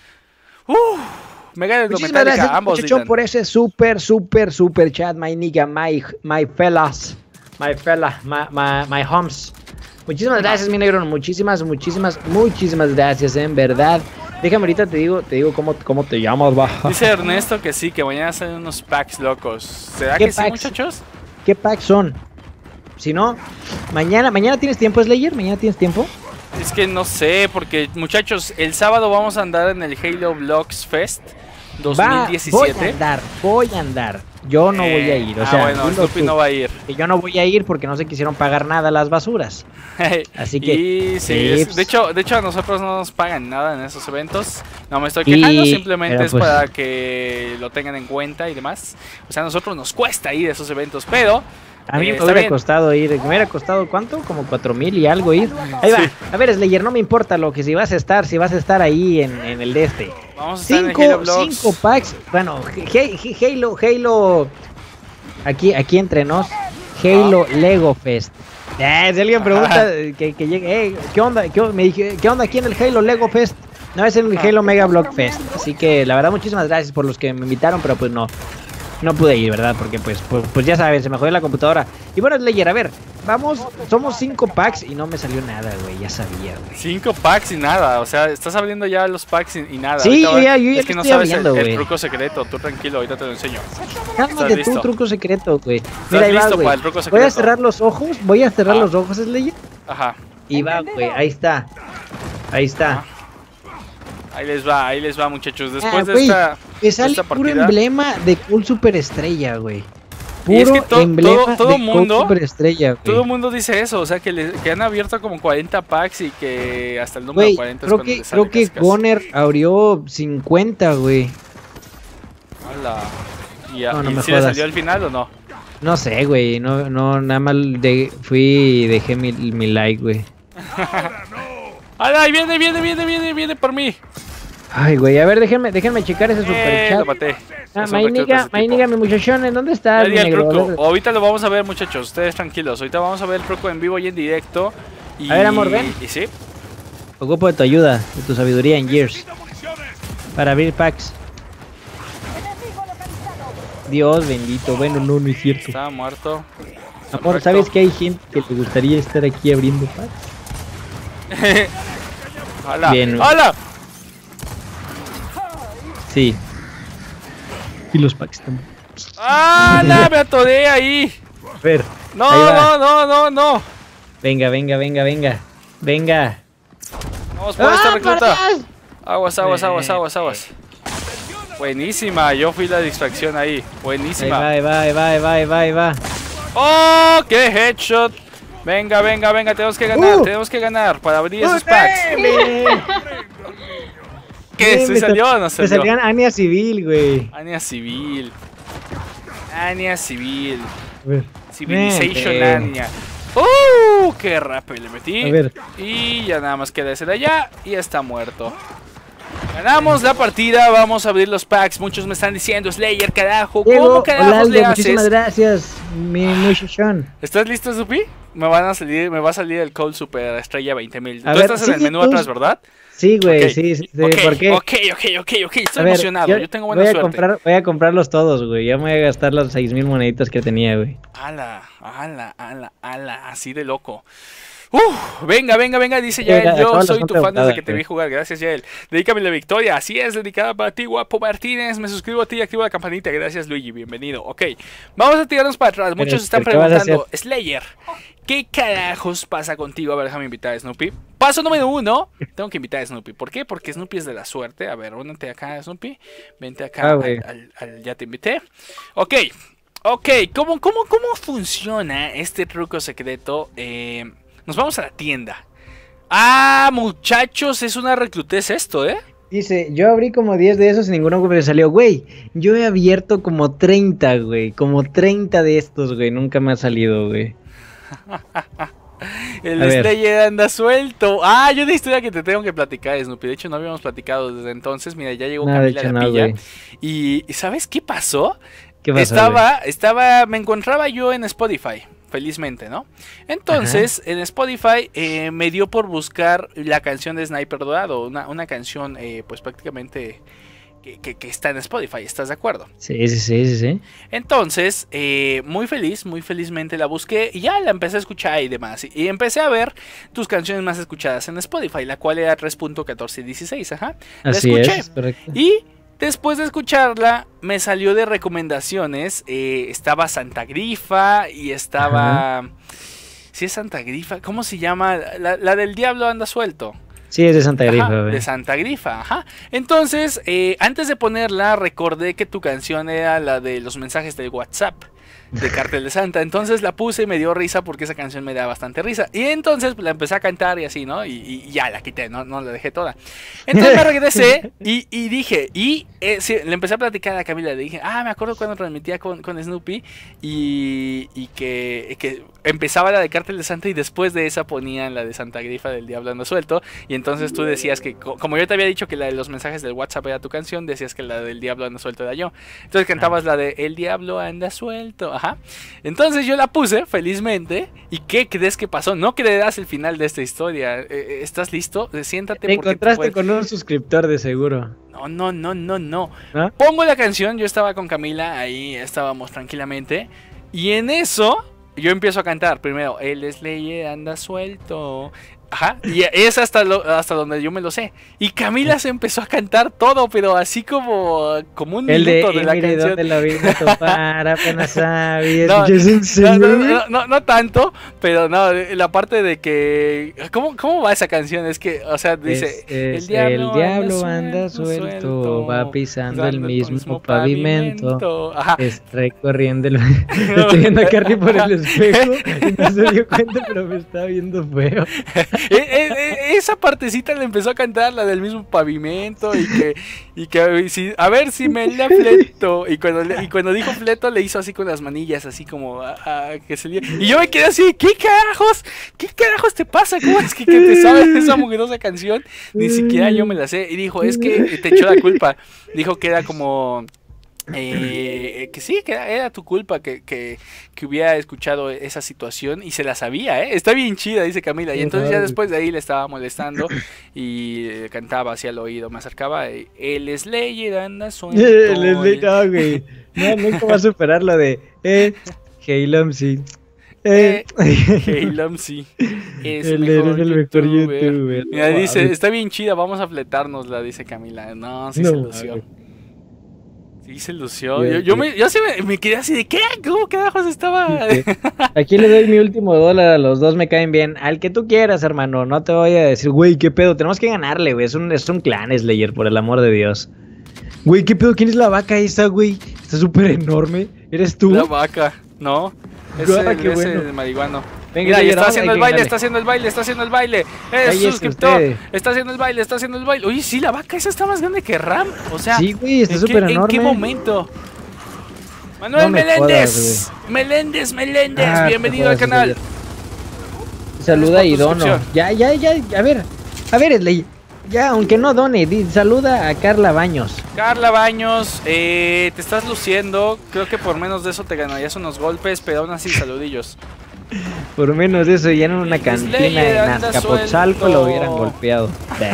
Me gana el Muchísimas Metallica, gracias, ambos muchachón, gritan. por ese super chat, my nigga, my fellas, my fella, my homes. Muchísimas gracias, mi negro, muchísimas gracias, en verdad. Déjame ahorita te digo cómo te llamas, baja. Dice Ernesto que sí, que mañana salen unos packs locos. ¿Será ¿Qué que sí, packs? muchachos? ¿Qué packs son? Si no, mañana tienes tiempo, Slayer, mañana tienes tiempo. Es que no sé, porque muchachos, el sábado vamos a andar en el Halo Vlogs Fest 2017. Voy a andar. Yo no voy a ir, o sea, bueno, dilo Snoopy tú, no va a ir. que yo no voy a ir porque no se quisieron pagar nada las basuras. Así que Y sí, tips. de hecho a nosotros no nos pagan nada en esos eventos. No me estoy quejando, simplemente pero es pues, para que lo tengan en cuenta y demás. O sea, a nosotros nos cuesta ir a esos eventos, pero a mí me está hubiera bien. costado ir, me hubiera costado ¿cuánto? Como 4000 y algo ir. Ahí va. Sí. A ver, Slayer, no me importa lo que si vas a estar ahí en el de este. Vamos a estar en el Halo Vlogs. 5 packs. Bueno, Halo. Aquí entre nos. Halo Lego Fest. Si alguien pregunta que llegue, ¿qué onda? Me dije, ¿qué onda aquí en el Halo Lego Fest? No, es en el Halo Mega Block Fest. Así que la verdad, muchísimas gracias por los que me invitaron, pero pues no pude ir, ¿verdad? Porque pues ya saben, se me jodió la computadora. Y bueno, Slayer, a ver, vamos, somos 5 packs y no me salió nada, güey, ya sabía, güey. 5 packs y nada, o sea, estás abriendo ya los packs y nada. Sí, Ahorita yo ya es que lo no estoy sabes abriendo, el güey. truco secreto, tú tranquilo, ahorita te lo enseño. Cálmate listo? tu truco secreto, güey. Mira, ahí va, listo güey. para el truco Voy a secreto? cerrar los ojos, los ojos, Slayer. Ajá, Y va, güey, ahí está. ahí les va muchachos, después de Güey, esta, me de sale esta puro partida. emblema de Cool Superestrella, güey. Y es Puro que emblema todo de mundo- Cool Superestrella, güey. Todo el mundo dice eso, o sea que han abierto como 40 packs y que hasta el número Güey, 40 es creo cuando que, le sale casi, casi. Goner abrió 50, güey. Hola. ¿Y, No y me si le jodas. salió al final o no? No sé, güey, no, nada más dejé mi like, güey. ¡Hala! Ahí viene por mí. Ay, güey, a ver, déjenme checar ese Lo superchat. maté. Ah, Es un recluta de ese tipo. mi muchachón, ¿en dónde estás, Ya mi di el negro? truco. Ahorita lo vamos a ver, muchachos. Ustedes tranquilos. Ahorita vamos a ver el truco en vivo y en directo. Y, A ver, amor, ven. Y sí. Ocupo de tu ayuda, de tu sabiduría en Gears. Para abrir packs. Dios bendito, bueno, no es cierto. Está muerto. Amor, Perfecto. ¿sabes que hay gente que le gustaría estar aquí abriendo packs? ¡Hala! Bien. ¡Hala! Sí. Y los packs también. ¡Hala! Me atoré ahí. A ver. No, ahí va. no. Venga. Venga. Vamos por esta recluta. por Dios! Aguas. Buenísima. Yo fui la distracción ahí. Buenísima. Ahí va. ¡Oh! ¡Qué headshot! Venga. Tenemos que ganar para abrir esos packs. ¿Qué? ¿Se salió o no Me salió? salían Ania Civil, güey. Ania Civil. A ver. Civilization Vente. Ania. ¡Qué rápido le metí! A ver. Y ya nada más queda ese de allá y está muerto. Ganamos la partida, vamos a abrir los packs. Muchos me están diciendo, Slayer, carajo, ¿cómo Diego, carajos Olalde, le muchísimas haces? gracias, mi muchachón. ¿Estás listo, Zupi? Me va a salir el Cold Super Estrella 20.000. Tú A ver, estás en el sí, menú tú- atrás, ¿verdad? Sí, güey, Ok, sí, Ok, ¿por qué? ok, estoy A ver, emocionado, yo tengo buena voy a suerte. voy a comprarlos todos, güey. Ya me voy a gastar las 6000 moneditas que tenía, güey. Ala, así de loco. Venga, dice Venga, Yael, yo todas soy son tu fan desde preguntadas, que te güey. vi jugar, gracias Yael. Dedícame la victoria, así es, dedicada para ti, guapo Martínez, me suscribo a ti y activo la campanita, gracias Luigi, bienvenido. Ok, vamos a tirarnos para atrás, muchos están ¿qué vas a preguntando, Slayer, ¿qué carajos pasa contigo? A ver, déjame invitar a Snoopy. Paso número 1, tengo que invitar a Snoopy, ¿por qué? Porque Snoopy es de la suerte, a ver, únete acá Snoopy, vente acá, güey. ya te invité. Ok, ¿cómo funciona este truco secreto? Nos vamos a la tienda. Muchachos, es una reclutez esto, ¿eh? Dice, yo abrí como 10 de esos y ninguno me salió, güey. Yo he abierto como 30, güey. Como 30 de estos, güey. Nunca me ha salido, güey. El A ver. Slayer anda suelto. Ah, hay una historia que te tengo que platicar, Snoopy. De hecho, no habíamos platicado desde entonces. Mira, ya llegó No, de Camila hecho la no, Pilla. güey. Y ¿sabes qué pasó? ¿Qué pasa, Me encontraba yo en Spotify, felizmente, ¿no? Entonces, en Spotify me dio por buscar la canción de Sniper Dorado, una canción, pues prácticamente que está en Spotify, ¿estás de acuerdo? Sí. Entonces, muy felizmente la busqué y ya la empecé a escuchar y demás. Y empecé a ver tus canciones más escuchadas en Spotify, la cual era 3.1416, ajá. La Así escuché. es, correcto. Y después de escucharla, me salió de recomendaciones. Estaba Santa Grifa y estaba... Ajá. ¿Sí es Santa Grifa? ¿Cómo se llama? La del Diablo anda suelto. Sí, es de Santa Grifa, Ajá, güey. de Santa Grifa, ajá. Entonces, antes de ponerla, recordé que tu canción era la de los mensajes del WhatsApp de Cartel de Santa. Entonces la puse y me dio risa porque esa canción me da bastante risa. Y entonces pues, la empecé a cantar y así, ¿no? Y ya la quité, no la dejé toda. Entonces me regresé y dije, sí, le empecé a platicar a Camila. Le dije, me acuerdo cuando transmitía con Snoopy y que empezaba la de Cartel de Santa y después de esa ponían la de Santa Grifa del Diablo anda suelto. Y entonces tú decías que, como yo te había dicho que la de los mensajes del WhatsApp era tu canción, decías que la del Diablo anda suelto era yo. Entonces cantabas la de El Diablo anda suelto, ajá. Entonces yo la puse, felizmente. ¿Y qué crees que pasó? No creerás el final de esta historia. ¿Estás listo? Siéntate. Te encontraste con un suscriptor de seguro. No. ¿No? Pongo la canción, yo estaba con Camila, ahí estábamos tranquilamente. Y en eso, yo empiezo a cantar primero, el Slayer anda suelto. Ajá, y es hasta donde yo me lo sé. Y Camila se empezó a cantar todo, pero así como un minuto de la canción. De la vida topar, apenas sabes. No tanto, pero no, la parte de que... ¿Cómo va esa canción? Es que, o sea, dice... El diablo anda suelto, va pisando el mismo pavimento. Ajá. Recorriendo el... Estoy viendo a Carly por el espejo y no se dio cuenta, pero me está viendo feo. Esa partecita le empezó a cantar, la del mismo pavimento y que a ver si me la fleto. Y cuando dijo fleto le hizo así con las manillas, así como que se le... Y yo me quedé así, ¿qué carajos te pasa? ¿Cómo es que te sabes esa mugrosa canción? Ni siquiera yo me la sé. Y dijo, es que te echó la culpa. Dijo que era como... que sí, que era tu culpa que hubiera escuchado esa situación y se la sabía, está bien chida, dice Camila. Y entonces ya después de ahí le estaba molestando y cantaba hacia el oído, me acercaba, el Slayer anda suelto. No, güey, nunca va a superar lo de Hey Lumsy. Hey Lumsy es el mejor youtuber. Mira, dice, está bien chida, vamos a fletárnosla, dice Camila. No, sí se lució. Sí, se lució. Yo me quedé así de ¿qué? ¿Cómo carajos estaba? Aquí le doy mi último $1, a los dos me caen bien. Al que tú quieras, hermano. No te voy a decir, güey, ¿qué pedo? Tenemos que ganarle, güey. Es un clan Slayer, por el amor de Dios. Güey, ¿qué pedo? ¿Quién es la vaca esa, güey? Está súper enorme. ¿Eres tú? La vaca, no. Es el marihuano. Venga, mira, está haciendo el baile. Es suscriptor. Está haciendo el baile. Oye, sí, la vaca esa está más grande que Ram. O sea, sí, güey, está súper enorme. ¿En qué momento? Manuel Meléndez. Meléndez, bienvenido al canal. Saluda a Idono. Ya. A ver, Slay. Ya, aunque no done, saluda a Carla Baños. Carla Baños, te estás luciendo. Creo que por menos de eso te ganarías unos golpes, pero aún así, saludillos. Por menos de eso, ya en una cantina en Azcapotzalco lo hubieran golpeado.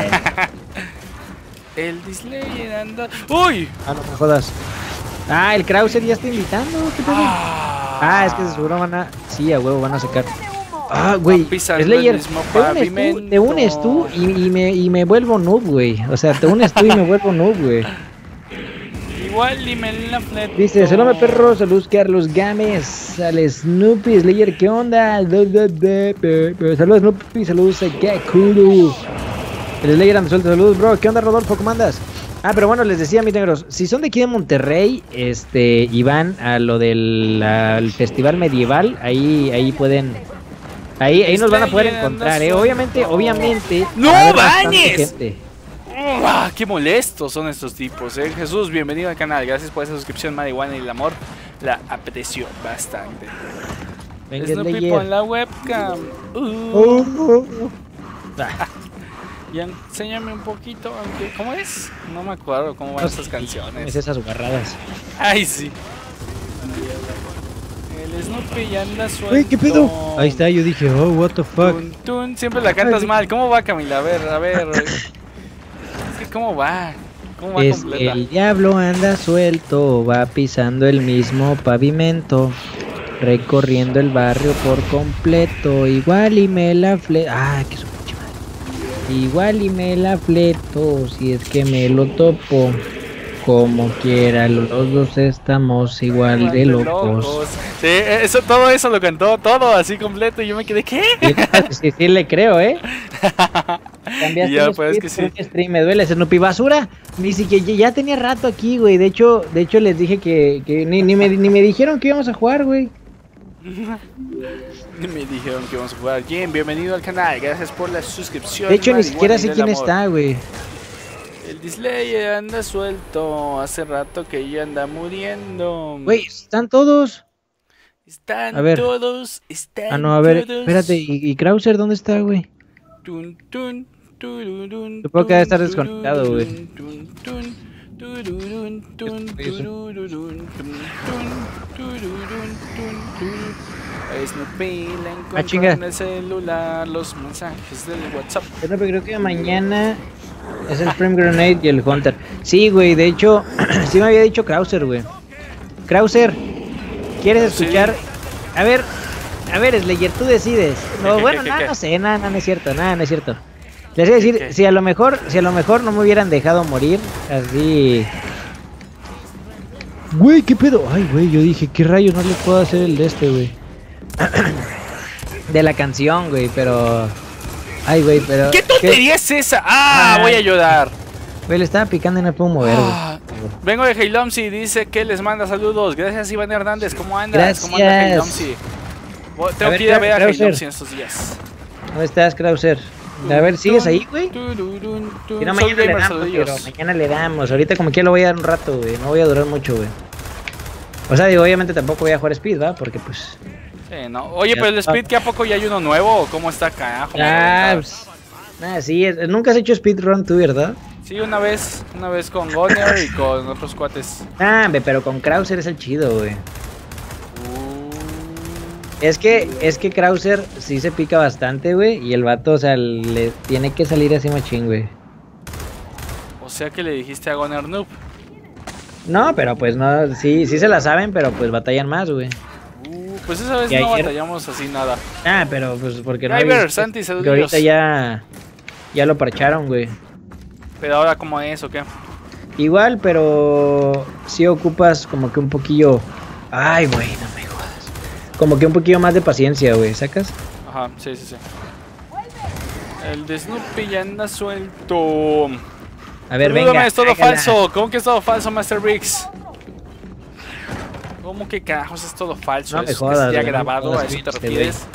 El Slayer anda... ¡Uy! No me jodas. El Krauser ya está invitando. ¿Qué pedo? Es que seguro van a... Sí, a huevo, van a sacar. Güey, Slayer, te unes tú y me vuelvo noob, güey. O sea, te unes tú y me vuelvo noob, güey. Igual y me la fleto. Dice, saludame perro, saludos Carlos Gámez, al Snoopy, Slayer, ¿qué onda? Saludos Snoopy, saludos a Kakuru. El Slayer anda suelto, saludos bro, ¿qué onda Rodolfo? ¿Cómo andas? Pero bueno, les decía, mis negros, si son de aquí de Monterrey, y van a lo del festival medieval, ahí pueden... Ahí nos van a poder encontrar, obviamente. ¡No bañes! ¡Qué molestos son estos tipos! Jesús, bienvenido al canal. Gracias por esa suscripción, marihuana y el amor. La aprecio bastante. Venga, Snoopy, Slayer. pon la webcam. Ah, Y enséñame un poquito, aunque... ¿Cómo es? No me acuerdo cómo van estas es canciones. esas guarradas. Ay, sí. El Snoopy ya anda suelto. Uy, ¿qué pedo? Ahí está, yo dije, oh, what the fuck. Tun, tun, siempre la cantas mal. ¿Cómo va, Camila? A ver. Es que, ¿cómo va? ¿Cómo va Es completa? el diablo anda suelto, va pisando el mismo pavimento, recorriendo el barrio por completo, igual y me la qué su pinche madre. Igual y me la fleto, si es que me lo topo. Como quiera, los dos estamos igual de locos. Sí, todo eso lo cantó, todo así completo. Y yo me quedé, ¿qué? Sí, le creo, Cambiaste Ya, los pues, tweets que por sí. un stream, me duele, Snoopy basura. Ni siquiera ya tenía rato aquí, güey. De hecho les dije que ni me dijeron que íbamos a jugar, güey. Me dijeron que íbamos a jugar. Jim, bienvenido al canal. Gracias por la suscripción. De hecho, ni marihuana siquiera y sé del quién amor. está, güey. El Disney anda suelto. Hace rato que ya anda muriendo. Güey, están todos. Están A ver. todos. Están Ah, no, a ver, todos. espérate. ¿Y Krauser dónde está, güey? Tun, tun, tururun, Supongo que debe estar tun, desconectado, güey. tururun, tun, tururun, tun, tururun, tun, tururun, tun. A Snoopy la encontró chinga. en el celular los mensajes del WhatsApp. Snoopy, creo que mañana es el Frame Grenade y el Hunter. Sí, güey, de hecho, sí me había dicho Krauser, güey. Krauser, ¿quieres Sí. escuchar? A ver, Slayer, tú decides. No, ¿Qué, bueno, qué, no, qué? no sé, nada, no es cierto, nada, no es cierto. Les voy a decir, ¿Qué? si a lo mejor no me hubieran dejado morir, así. Güey, ¿qué pedo? Ay, güey, yo dije, ¿qué rayos no le puedo hacer el de este, güey? De la canción, güey, pero... Ay, güey, pero... ¿Qué tontería es esa? ¡Ah! Ay. Voy a llorar. Güey, le estaba picando y no puedo mover, güey. Ah, vengo de Heilomsi, dice que les manda saludos. Gracias, Iván Hernández. ¿Cómo andas? ¿Cómo anda Gracias. Heilomsi? Tengo ver, que ir a ver a Krauser. Heilomsi en estos días. ¿Dónde estás, Krauser? A ver, ¿sigues ahí, güey? Tururun, tun. Si no, Soul mañana le Gamer, damos, saludillos. pero mañana le damos. Ahorita como quiera lo voy a dar un rato, güey. No voy a durar mucho, güey. O sea, digo, obviamente tampoco voy a jugar Speed, ¿va? Porque pues... Sí, no. Oye, Ya pero el está. Speed, ¿que a poco ya hay uno nuevo? ¿O cómo está acá? Pues... Nada, sí, nunca has hecho speedrun tú, ¿verdad? Sí, una vez con Goner y con otros cuates. Ah, pero con Krauser es el chido, güey. Es que Krauser sí se pica bastante, güey. Y el vato, o sea, le tiene que salir así machín, güey. O sea que le dijiste a Goner Noob. No, pero pues no, sí se la saben, pero pues batallan más, güey. Pues esa vez Y no ayer- batallamos así nada. Ah, pero pues porque no Driver, había- Santi, porque saludillos. ahorita ya lo parcharon, güey. Pero ahora, ¿cómo es o qué? Igual, pero sí ocupas como que un poquillo. Ay, güey, no me jodas. Como que un poquillo más de paciencia, güey, ¿sacas? Ajá, sí. El de Snoopy ya anda suelto. A ver, Salúdame, venga. es todo hágala. falso. ¿Cómo que es todo falso, Master Briggs? ¿Cómo que carajos es todo falso? No me ¿Es que jodas, es ya güey, no me grabado? jodas, ¿A eso te pinche refieres?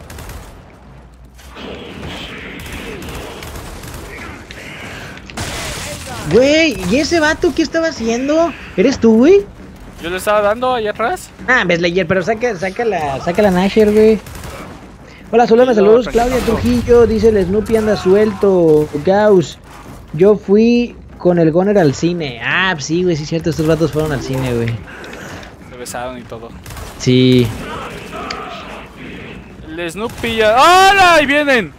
Güey, ¿y ese vato qué estaba haciendo? ¿Eres tú, güey? Yo le estaba dando allá atrás. Ah, ves, Leyer, pero saca la Nasher, güey. Hola, Solana, Sí, saludos, no, Claudia tranquilo. Trujillo, dice el Snoopy anda suelto, Gauss. Yo fui con el Goner al cine. Ah, sí, güey, sí es cierto, estos vatos fueron al cine, güey. Se besaron y todo. Sí. El Snoopy ya... ¡Hola! ¡Ahí vienen!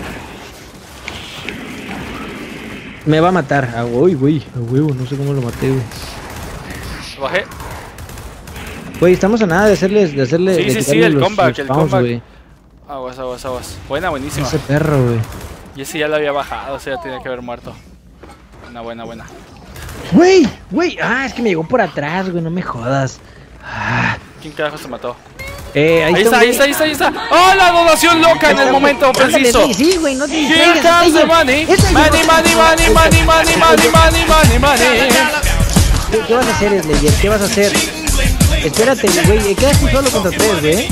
Me va a matar. Ah, güey, a huevo, no sé cómo lo maté, güey. Bajé. Güey, estamos a nada de hacerle... Sí, de sí, quitarle el los comeback, el spawns, comeback. güey. Aguas. Buenísima. Ese perro, güey. Y ese ya lo había bajado, o sea, tenía que haber muerto. Buena. Güey, es que me llegó por atrás, güey, no me jodas. ¿Quién carajos te mató? Ahí Ahí está. ¡Oh, la donación loca en el momento Ándale, preciso! sí, güey, no te Here distraigas. comes the Slayer. money. Esa Money. ¿Qué vas a hacer, Slayer? ¿Qué vas a hacer? Espérate, güey, quedaste solo contra 3, güey.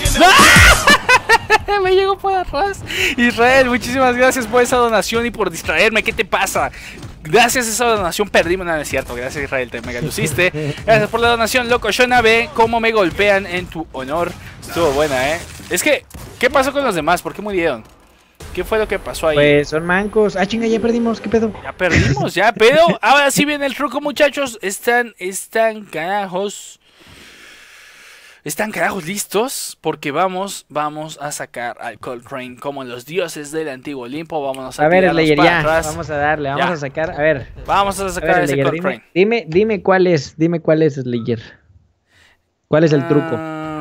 Me llegó por atrás. Israel, muchísimas gracias por esa donación y por distraerme. ¿Qué te pasa? Gracias a esa donación perdimos, nada, es cierto. Gracias, Israel, te mega luciste. Gracias por la donación, loco. Shona, ve cómo me golpean en tu honor. Estuvo buena, Es que, ¿qué pasó con los demás? ¿Por qué murieron? ¿Qué fue lo que pasó ahí? Pues son mancos. Ah, chinga, ya perdimos. ¿Qué pedo? Ya perdimos, ya, pero ahora sí viene el truco, muchachos. Están carajos. Están carajos listos porque vamos a sacar al Coltrane como los dioses del antiguo Olimpo. Vámonos a ver, Slayer, ya. Atrás. Vamos a darle, vamos a sacar. A ver. Vamos a sacar ese Coltrane. Dime cuál es, Slayer. ¿Cuál es el truco?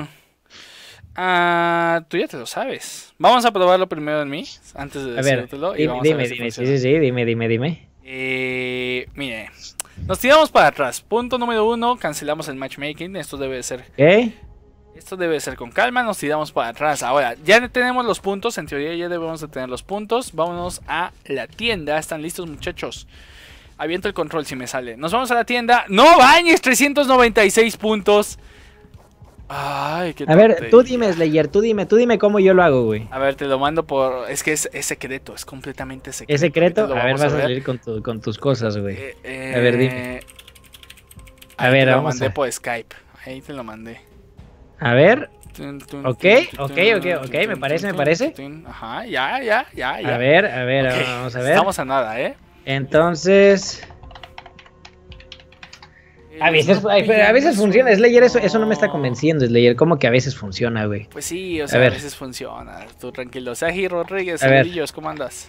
Tú ya te lo sabes. Vamos a probarlo primero en mí, antes de decírtelo. Dime. Sí, dime. Mire, nos tiramos para atrás. Punto número 1, cancelamos el matchmaking. Esto debe ser... ¿Qué? Esto debe ser con calma, nos tiramos para atrás. Ahora, ya tenemos los puntos, en teoría ya debemos de tener los puntos. Vámonos a la tienda. ¿Están listos, muchachos? Aviento el control si me sale. Nos vamos a la tienda. ¡No bañes! 396 puntos. Ay, qué tontería. A ver, tú dime, Slayer, tú dime cómo yo lo hago, güey. A ver, te lo mando por... Es que es secreto, es completamente secreto. ¿Es secreto? A ver, vas a salir con tus cosas, güey. A ver, dime. A ver, vamos. Te lo mandé por Skype. Ahí te lo mandé. A ver. Ok, me parece. Ajá, ya. A ver, okay. Vamos a ver. Estamos a nada, Entonces... A veces funciona, Slayer, eso no me está convenciendo, Slayer, como que a veces funciona, güey. Pues sí, o sea, a veces funciona, tú tranquilo. Saji Rodríguez, saludillos, ¿cómo andas?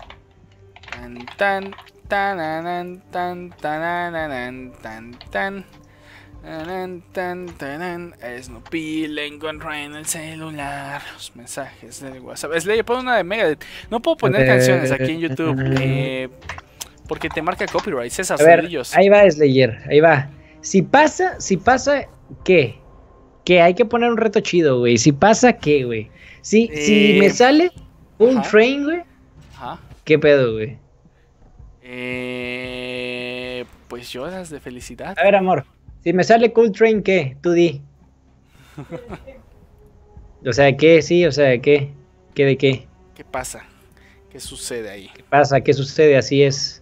Snoopy le encontré en el celular los mensajes del WhatsApp. Slayer, pon una de Megadeth. No puedo poner canciones aquí en YouTube porque te marca copyright. César, saludillos. Ahí va, Slayer, ahí va. Si pasa, ¿qué? Que hay que poner un reto chido, güey. Si pasa, ¿qué, güey? Si me sale un train, güey. Ajá. ¿Qué pedo, güey? Pues lloras de felicidad. A ver, amor. Si me sale Cool Train, ¿qué? Tú di. O sea, ¿qué? Sí, o sea, ¿qué? ¿Qué de qué? ¿Qué pasa? ¿Qué sucede ahí? ¿Qué pasa? ¿Qué sucede? Así es.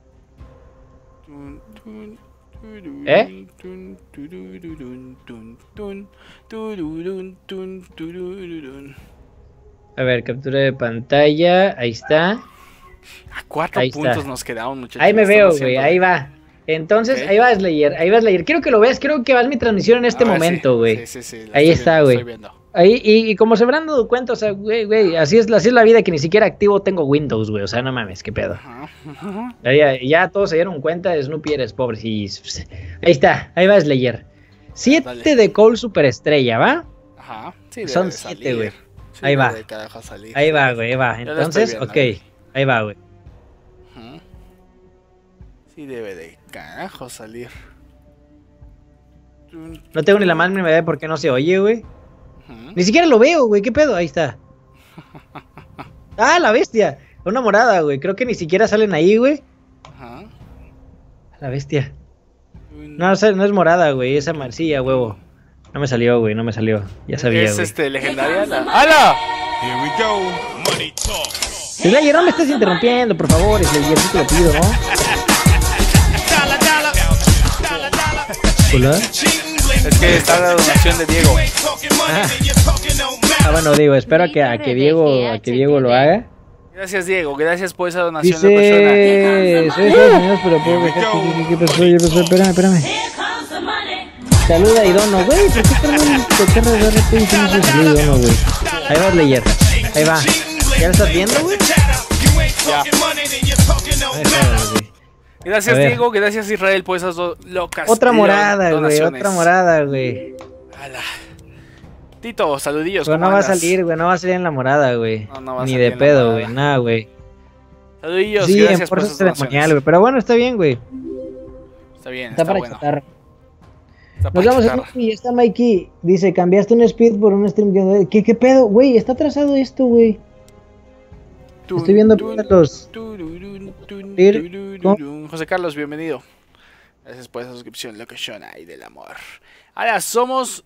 A ver, captura de pantalla. Ahí está. A 4 puntos nos quedaron, muchachos. Ahí me veo, güey. Ahí va. Entonces, ahí va Slayer. Quiero que lo veas. Quiero que veas mi transmisión en este momento, güey. Sí. Ahí está, güey. Ahí, y como se habrán dado cuenta, o sea, güey, así es la vida, que ni siquiera activo tengo Windows, güey. O sea, no mames, qué pedo. Ya todos se dieron cuenta, Snoopy eres pobre. Sí. Ahí está, ahí va Slayer. 7 de Cole Superestrella, ¿va? Ajá. Sí, son 7, güey. Sí, ahí va. Ahí va, güey, ahí va. Entonces, ok, ahí va, güey. Sí debe de carajo salir. No tengo ni la más mínima idea de por qué no se oye, güey. Ni siquiera lo veo, güey, ¿qué pedo? Ahí está. Ah, la bestia. Una morada, güey. Creo que ni siquiera salen ahí, güey. Ajá. La bestia. No es morada, güey. Es amarilla, huevo. No me salió, güey. No me salió. Ya sabía, güey. ¿Es legendaria? ¡Hala! Here we go. Money talk. Slayer, no me estés interrumpiendo, por favor. Slayer, sí te lo pido, ¿no? ¿Hola? Es que está la donación de Diego. Bueno, digo, espero a que Diego lo haga. Gracias, Diego, gracias por esa donación. Dice, soy Estados Unidos, pero puedo dejar ¿qué pasó? Espérame. Saluda y dono, güey, ¿por qué carnal te cargas de repente y no saluda y dono, güey? Ahí va Slayer, ahí va. ¿Ya lo estás viendo, güey? Ya. Gracias, Diego, gracias, Israel, por esas locas otra morada, güey, otra morada, güey. Tito, saludillos. Pero no va a salir, güey, no va a salir en la morada, güey. No ni de pedo, güey, nada, güey. Saludillos, sí, gracias por esas ceremonial, güey, pero bueno, está bien, güey. Está bien, está para bueno. Chatarra. Nos vamos a y está Mikey, dice, cambiaste un speed por un stream. ¿Qué pedo, güey? Está atrasado esto, güey. Estoy viendo los... José Carlos, bienvenido. Gracias por esa suscripción, Location ahí del amor. Ahora somos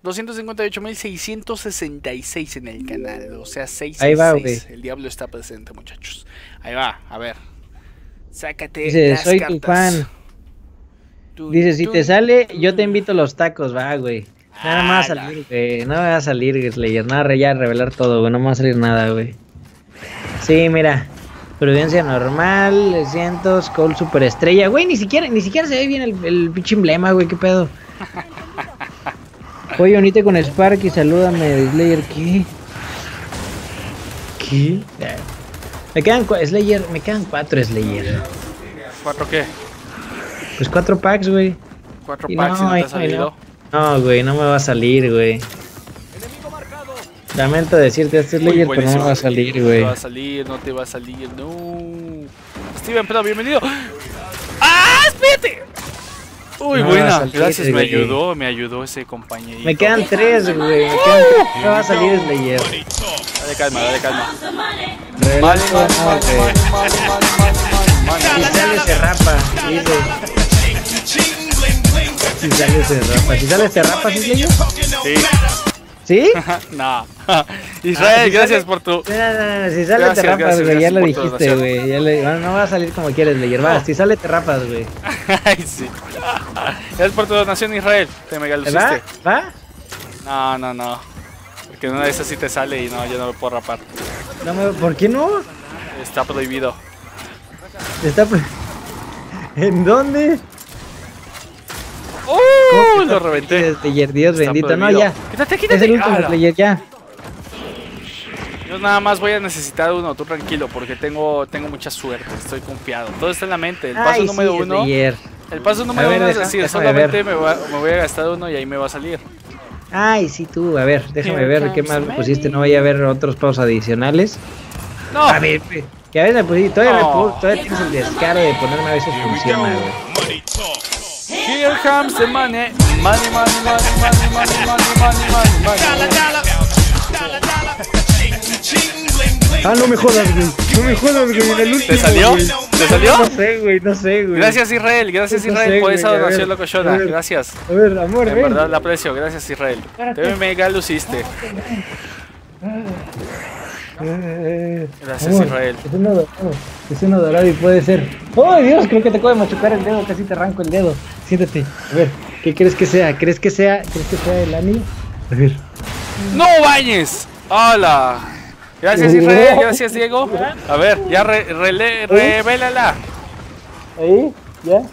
258.666 en el canal, o sea, 666. Ahí va, güey. El diablo está presente, muchachos. Ahí va, a ver. Sácate Dice, las soy cartas. tu fan. Dice, si te sale, yo te invito a los tacos, va, güey. Nada más va a salir, güey. No me va a salir, Slayer. Nada, ya revelar todo, güey. No me va a salir nada, güey. Sí, mira. Prudencia normal, cientos, Cole superestrella. Güey, ni siquiera se ve bien el pinche emblema, güey. ¿Qué pedo? Oye, unite con Spark y salúdame, Slayer. ¿Qué? ¿Qué? Me quedan 4 Slayer. ¿4 qué? Pues 4 packs, güey. 4 Y packs y no te ha salido. No, güey, no me va a salir, güey. Lamento decirte, este Slayer, pero no me va a salir, No güey. te va a salir, no te va a salir, no. Steven, pero bienvenido. ¡Ah, espérate! Uy, No va a buena, salir, gracias, güey. me ayudó ese compañerito. Me quedan 3, güey. No me va a salir Slayer. Dale calma, dale calma. Vale, Vale, Si sale se rapa, dice. Si sale se rapa. Si sale se rapa, ¿sí, Slayer? Sí. ¿Sí? No. Israel, si gracias sale- por tu. No, si sale Gracias, te rapas, gracias, güey. Ya gracias lo por tu dijiste, donación. güey. No va a salir como quieres, Slayer. Va, si sale te rapas, güey. Ay, sí. Gracias por tu donación, Israel. Te mega ¿Va? luciste. ¿Va? No. Porque una de esas sí te sale y no, yo no me puedo rapar. ¿Por qué no? Está prohibido. Está... ¿En dónde? Lo reventé. Slayer, Dios Está bendito. No, prohibido. ya. Quítate, Es el quítate. último, ¡Hala! Slayer, ya. Yo nada más voy a necesitar uno, tú tranquilo, porque tengo mucha suerte, estoy confiado. Todo está en la mente. El paso Ay, número sí, 1. Slayer. El paso número ver, 1 es déjame decir, ver. solamente me voy a gastar uno y ahí me va a salir. Ay, sí, tú. A ver, déjame Here ver qué comes más me pusiste. Manny. No vaya a haber otros pagos adicionales. No. A ver, que a veces me pusiste. No. Todavía tienes el descaro de ponerme a veces Here we go. funciona, güey. Money talk. Here comes the money. Money, money, money, money, money, money, money, money. Ah, no me jodas, güey. No me jodas, güey. En el último, ¿Te salió? güey. ¿Te salió? No sé, güey. No sé, güey. Gracias, Israel. Gracias, No Israel, sé, por esa güey, a donación ver, locochona. a ver. Gracias. A ver, amor, En ven. verdad la aprecio. Gracias, Israel. Te mega luciste. Gracias, Amor, Israel. Es uno dorado y puede ser. ¡Oh, Dios! Creo que te acabo de machucar el dedo. Casi te arranco el dedo. Siéntate. A ver, ¿qué crees que sea? ¿Crees que sea el anillo? A ver. ¡No bañes! ¡Hola! Gracias, Israel. Gracias, Diego. A ver, ya revélala. ¿Ahí? ¿Ya?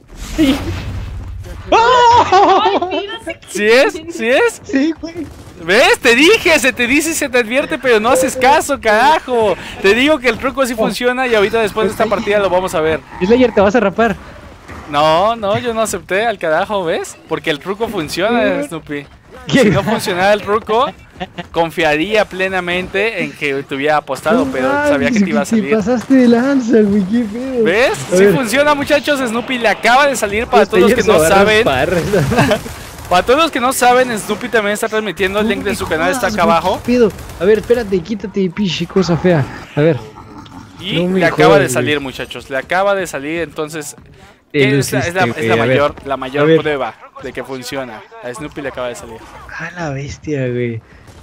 ¿Sí es? ¿Sí es? Sí, güey. ¿Ves? Te dije, se te dice y se te advierte, pero no haces caso, carajo. Te digo que el truco sí funciona y ahorita después de esta partida lo vamos a ver. Slayer, te vas a rapar. No, yo no acepté al carajo, ¿ves? Porque el truco funciona, Snoopy. Si no funcionara el truco, confiaría plenamente en que te hubiera apostado, pero sabía que te iba a salir. Te pasaste de lanza, güey, qué pedo. ¿Ves? A Sí ver. funciona, muchachos. Snoopy le acaba de salir para todos los que no saben. Para todos los que no saben, Snoopy también está transmitiendo. El link de su canal está acá abajo. Pido. A ver, espérate, quítate, pinche cosa fea. A ver. Y No me le acaba jodas, de güey. salir, muchos. Le acaba de salir, entonces. Te ¿qué es luciste, la güey, a ver. mayor, la A mayor ver. prueba de que funciona? A Snoopy le acaba de salir. A la bestia, güey.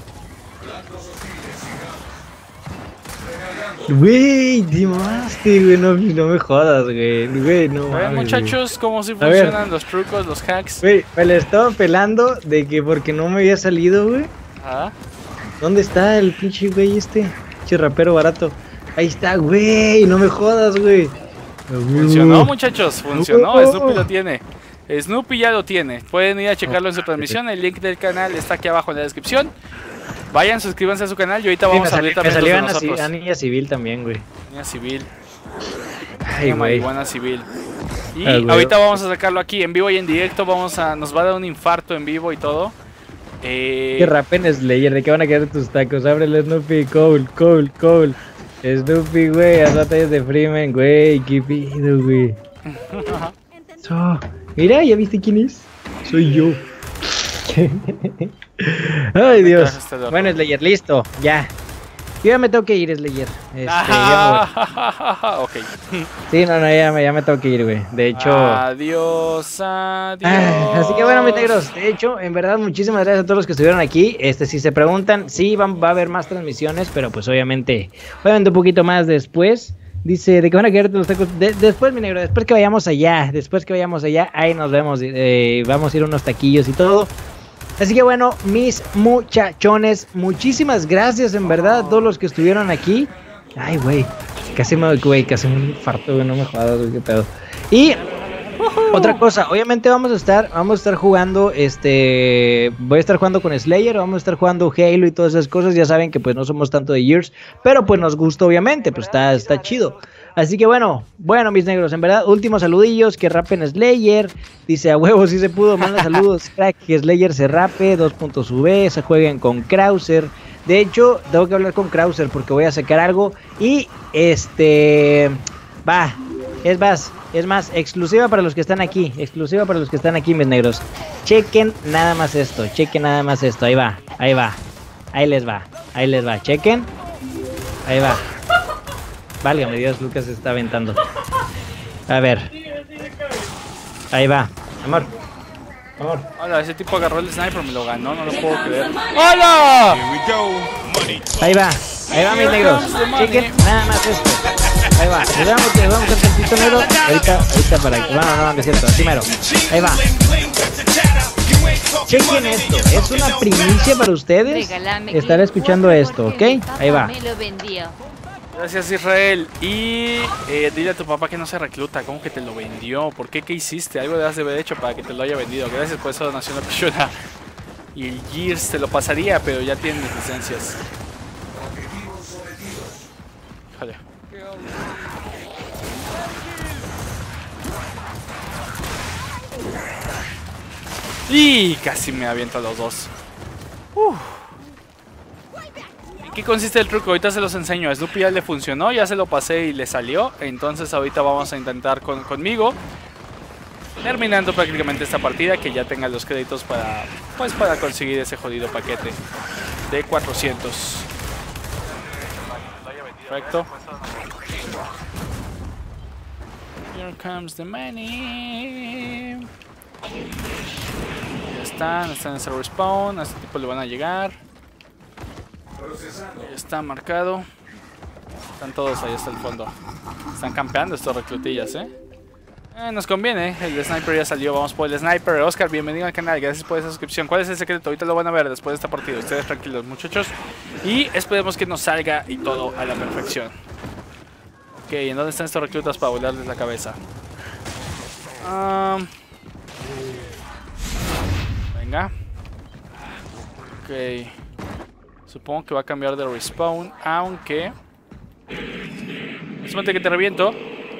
Güey, te mamaste, güey. No me jodas, güey. Güey, no ¿Ven, mames, muchachos, cómo sí A ver. funcionan los trucos, los hacks? Güey, me le estaba pelando de que porque no me había salido, güey. ¿Ah? ¿Dónde está el pinche güey este? Pinche rapero barato. Ahí está, güey. No me jodas, güey. Funcionó, muchachos, funcionó. Snoopy lo tiene. Snoopy ya lo tiene. Pueden ir a checarlo en su transmisión. El link del canal está aquí abajo en la descripción. Vayan, suscríbanse a su canal y ahorita Sí, vamos a abrir me también los salió de Ana nosotros. Niña Civil también, güey. Niña civil. Ay, Niña güey. marihuana civil. Y Ah, güey. ahorita vamos a sacarlo aquí en vivo y en directo. Nos va a dar un infarto en vivo y todo. Que rapen Slayer, ¿de qué van a quedar tus tacos? Ábrele Snoopy, Cole. Snoopy, güey, haz batallas de Freeman, güey, qué pido, güey. Mira, ¿ya viste quién es? Soy yo. Ay, Dios. Este loco. Bueno, Slayer, listo, ya. Yo ya me tengo que ir, Slayer. Ya me voy. Ok. Sí, no, ya me tengo que ir, güey. De hecho... Adiós. Así que bueno, mis negros, de hecho, en verdad, muchísimas gracias a todos los que estuvieron aquí. Si se preguntan, sí, va a haber más transmisiones, pero pues obviamente un poquito más después. Dice, ¿de qué van a quedarte los tacos? Después, mi negro, después que vayamos allá, ahí nos vemos, vamos a ir a unos taquillos y todo. Así que bueno, mis muchachones, muchísimas gracias en verdad a todos los que estuvieron aquí. Ay, güey, casi me infarto, güey, no me jodas, güey, qué pedo. Y otra cosa, obviamente vamos a estar jugando, voy a estar jugando con Slayer, vamos a estar jugando Halo y todas esas cosas. Ya saben que pues no somos tanto de Gears, pero pues nos gusta obviamente, pues está chido. Así que bueno, mis negros, en verdad, últimos saludillos, que rapen Slayer. Dice, a huevo, si se pudo, manda saludos, crack, que Slayer se rape, 2.V, se jueguen con Krauser. De hecho, tengo que hablar con Krauser porque voy a sacar algo y es más, exclusiva para los que están aquí, mis negros. Chequen nada más esto, ahí va, ahí les va, chequen, ahí va. Válgame Dios, Lucas se está aventando. A ver, ahí va, amor. Hola, ese tipo agarró el sniper, me lo ganó, no lo puedo creer. ¡Hola! Here we go. Money talk. Ahí va, mis negros. Chequen nada más esto. Ahí va, les vamos a hacer tantito negro. Ahorita para que. No, es cierto, así mero. Ahí va. Chequen esto, es una primicia para ustedes. Estar escuchando esto, ¿ok? Ahí va. Gracias, Israel. Y dile a tu papá que no se recluta. ¿Cómo que te lo vendió? ¿Por qué? ¿Qué hiciste? Algo debes de haber hecho para que te lo haya vendido. Gracias por esa donación a Pichona. Y el Gears te lo pasaría, pero ya tienen licencias. Híjole. Y casi me aviento a los dos. ¿Qué consiste el truco? Ahorita se los enseño. A Snoopy ya le funcionó, ya se lo pasé y le salió. Entonces ahorita vamos a intentar conmigo, terminando prácticamente esta partida, que ya tenga los créditos para conseguir ese jodido paquete de 400. Perfecto. Here comes the money. Ya están en ese respawn. A este tipo le van a llegar. Ya está marcado. Están todos ahí hasta el fondo. Están campeando estos reclutillas, nos conviene. El sniper ya salió. Vamos por el sniper. Oscar, bienvenido al canal. Gracias por esa suscripción. ¿Cuál es el secreto? Ahorita lo van a ver después de esta partida. Ustedes tranquilos, muchachos. Y esperemos que nos salga y todo a la perfección. Ok, ¿en dónde están estos reclutas para volarles la cabeza? Venga. Ok. Supongo que va a cambiar de respawn, aunque... Solamente que te reviento.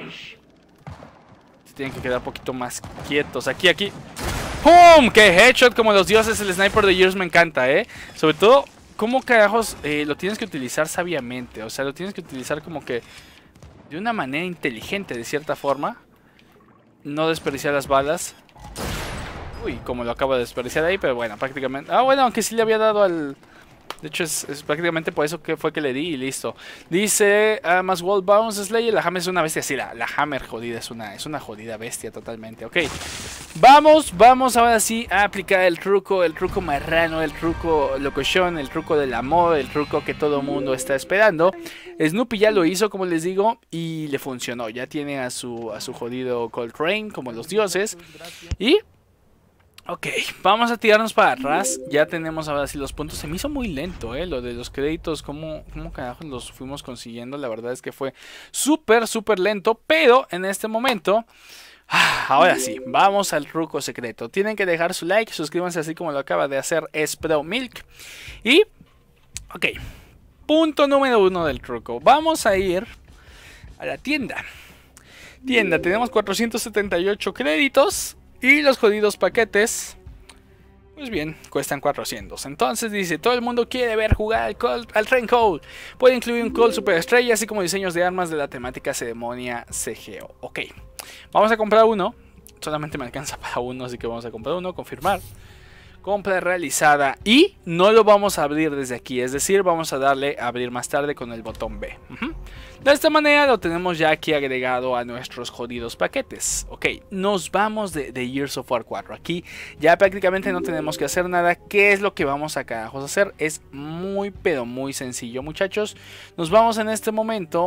Se tienen que quedar un poquito más quietos. Aquí. ¡Pum! ¡Qué headshot! Como los dioses, el sniper de Gears me encanta, Sobre todo, ¿cómo carajos lo tienes que utilizar sabiamente? O sea, lo tienes que utilizar como que de una manera inteligente, de cierta forma. No desperdiciar las balas. Uy, como lo acabo de desperdiciar ahí, pero bueno, prácticamente... bueno, aunque sí le había dado al... De hecho, es prácticamente por eso que fue que le di y listo. Dice, más wall bounce Slayer. La Hammer es una bestia. Sí, la Hammer jodida es una jodida bestia totalmente. Ok, vamos ahora sí a aplicar el truco marrano, el truco locochón, el truco del amor, el truco que todo mundo está esperando. Snoopy ya lo hizo, como les digo, y le funcionó. Ya tiene a su jodido Coltrane, como los dioses. Y... ok, vamos a tirarnos para atrás. Ya tenemos ahora sí los puntos. Se me hizo muy lento, lo de los créditos. ¿Cómo carajos los fuimos consiguiendo? La verdad es que fue súper lento. Pero en este momento, ahora sí, vamos al truco secreto. Tienen que dejar su like, suscríbanse así como lo acaba de hacer Espro Milk. Y, ok, punto número 1 del truco. Vamos a ir a la tienda. Tenemos 478 créditos. Y los jodidos paquetes, pues bien, cuestan 400. Entonces dice, todo el mundo quiere ver jugar al Train Code. Puede incluir un Code Super Estrella, así como diseños de armas de la temática ceremonia CGO. Ok, vamos a comprar uno. Solamente me alcanza para uno, así que vamos a comprar uno, confirmar. Compra realizada y no lo vamos a abrir desde aquí, es decir, vamos a darle a abrir más tarde con el botón B. De esta manera lo tenemos ya aquí agregado a nuestros jodidos paquetes. Ok, nos vamos de Gears of War 4. Aquí ya prácticamente no tenemos que hacer nada. ¿Qué es lo que vamos a carajos hacer? Es muy pero muy sencillo, muchachos. Nos vamos en este momento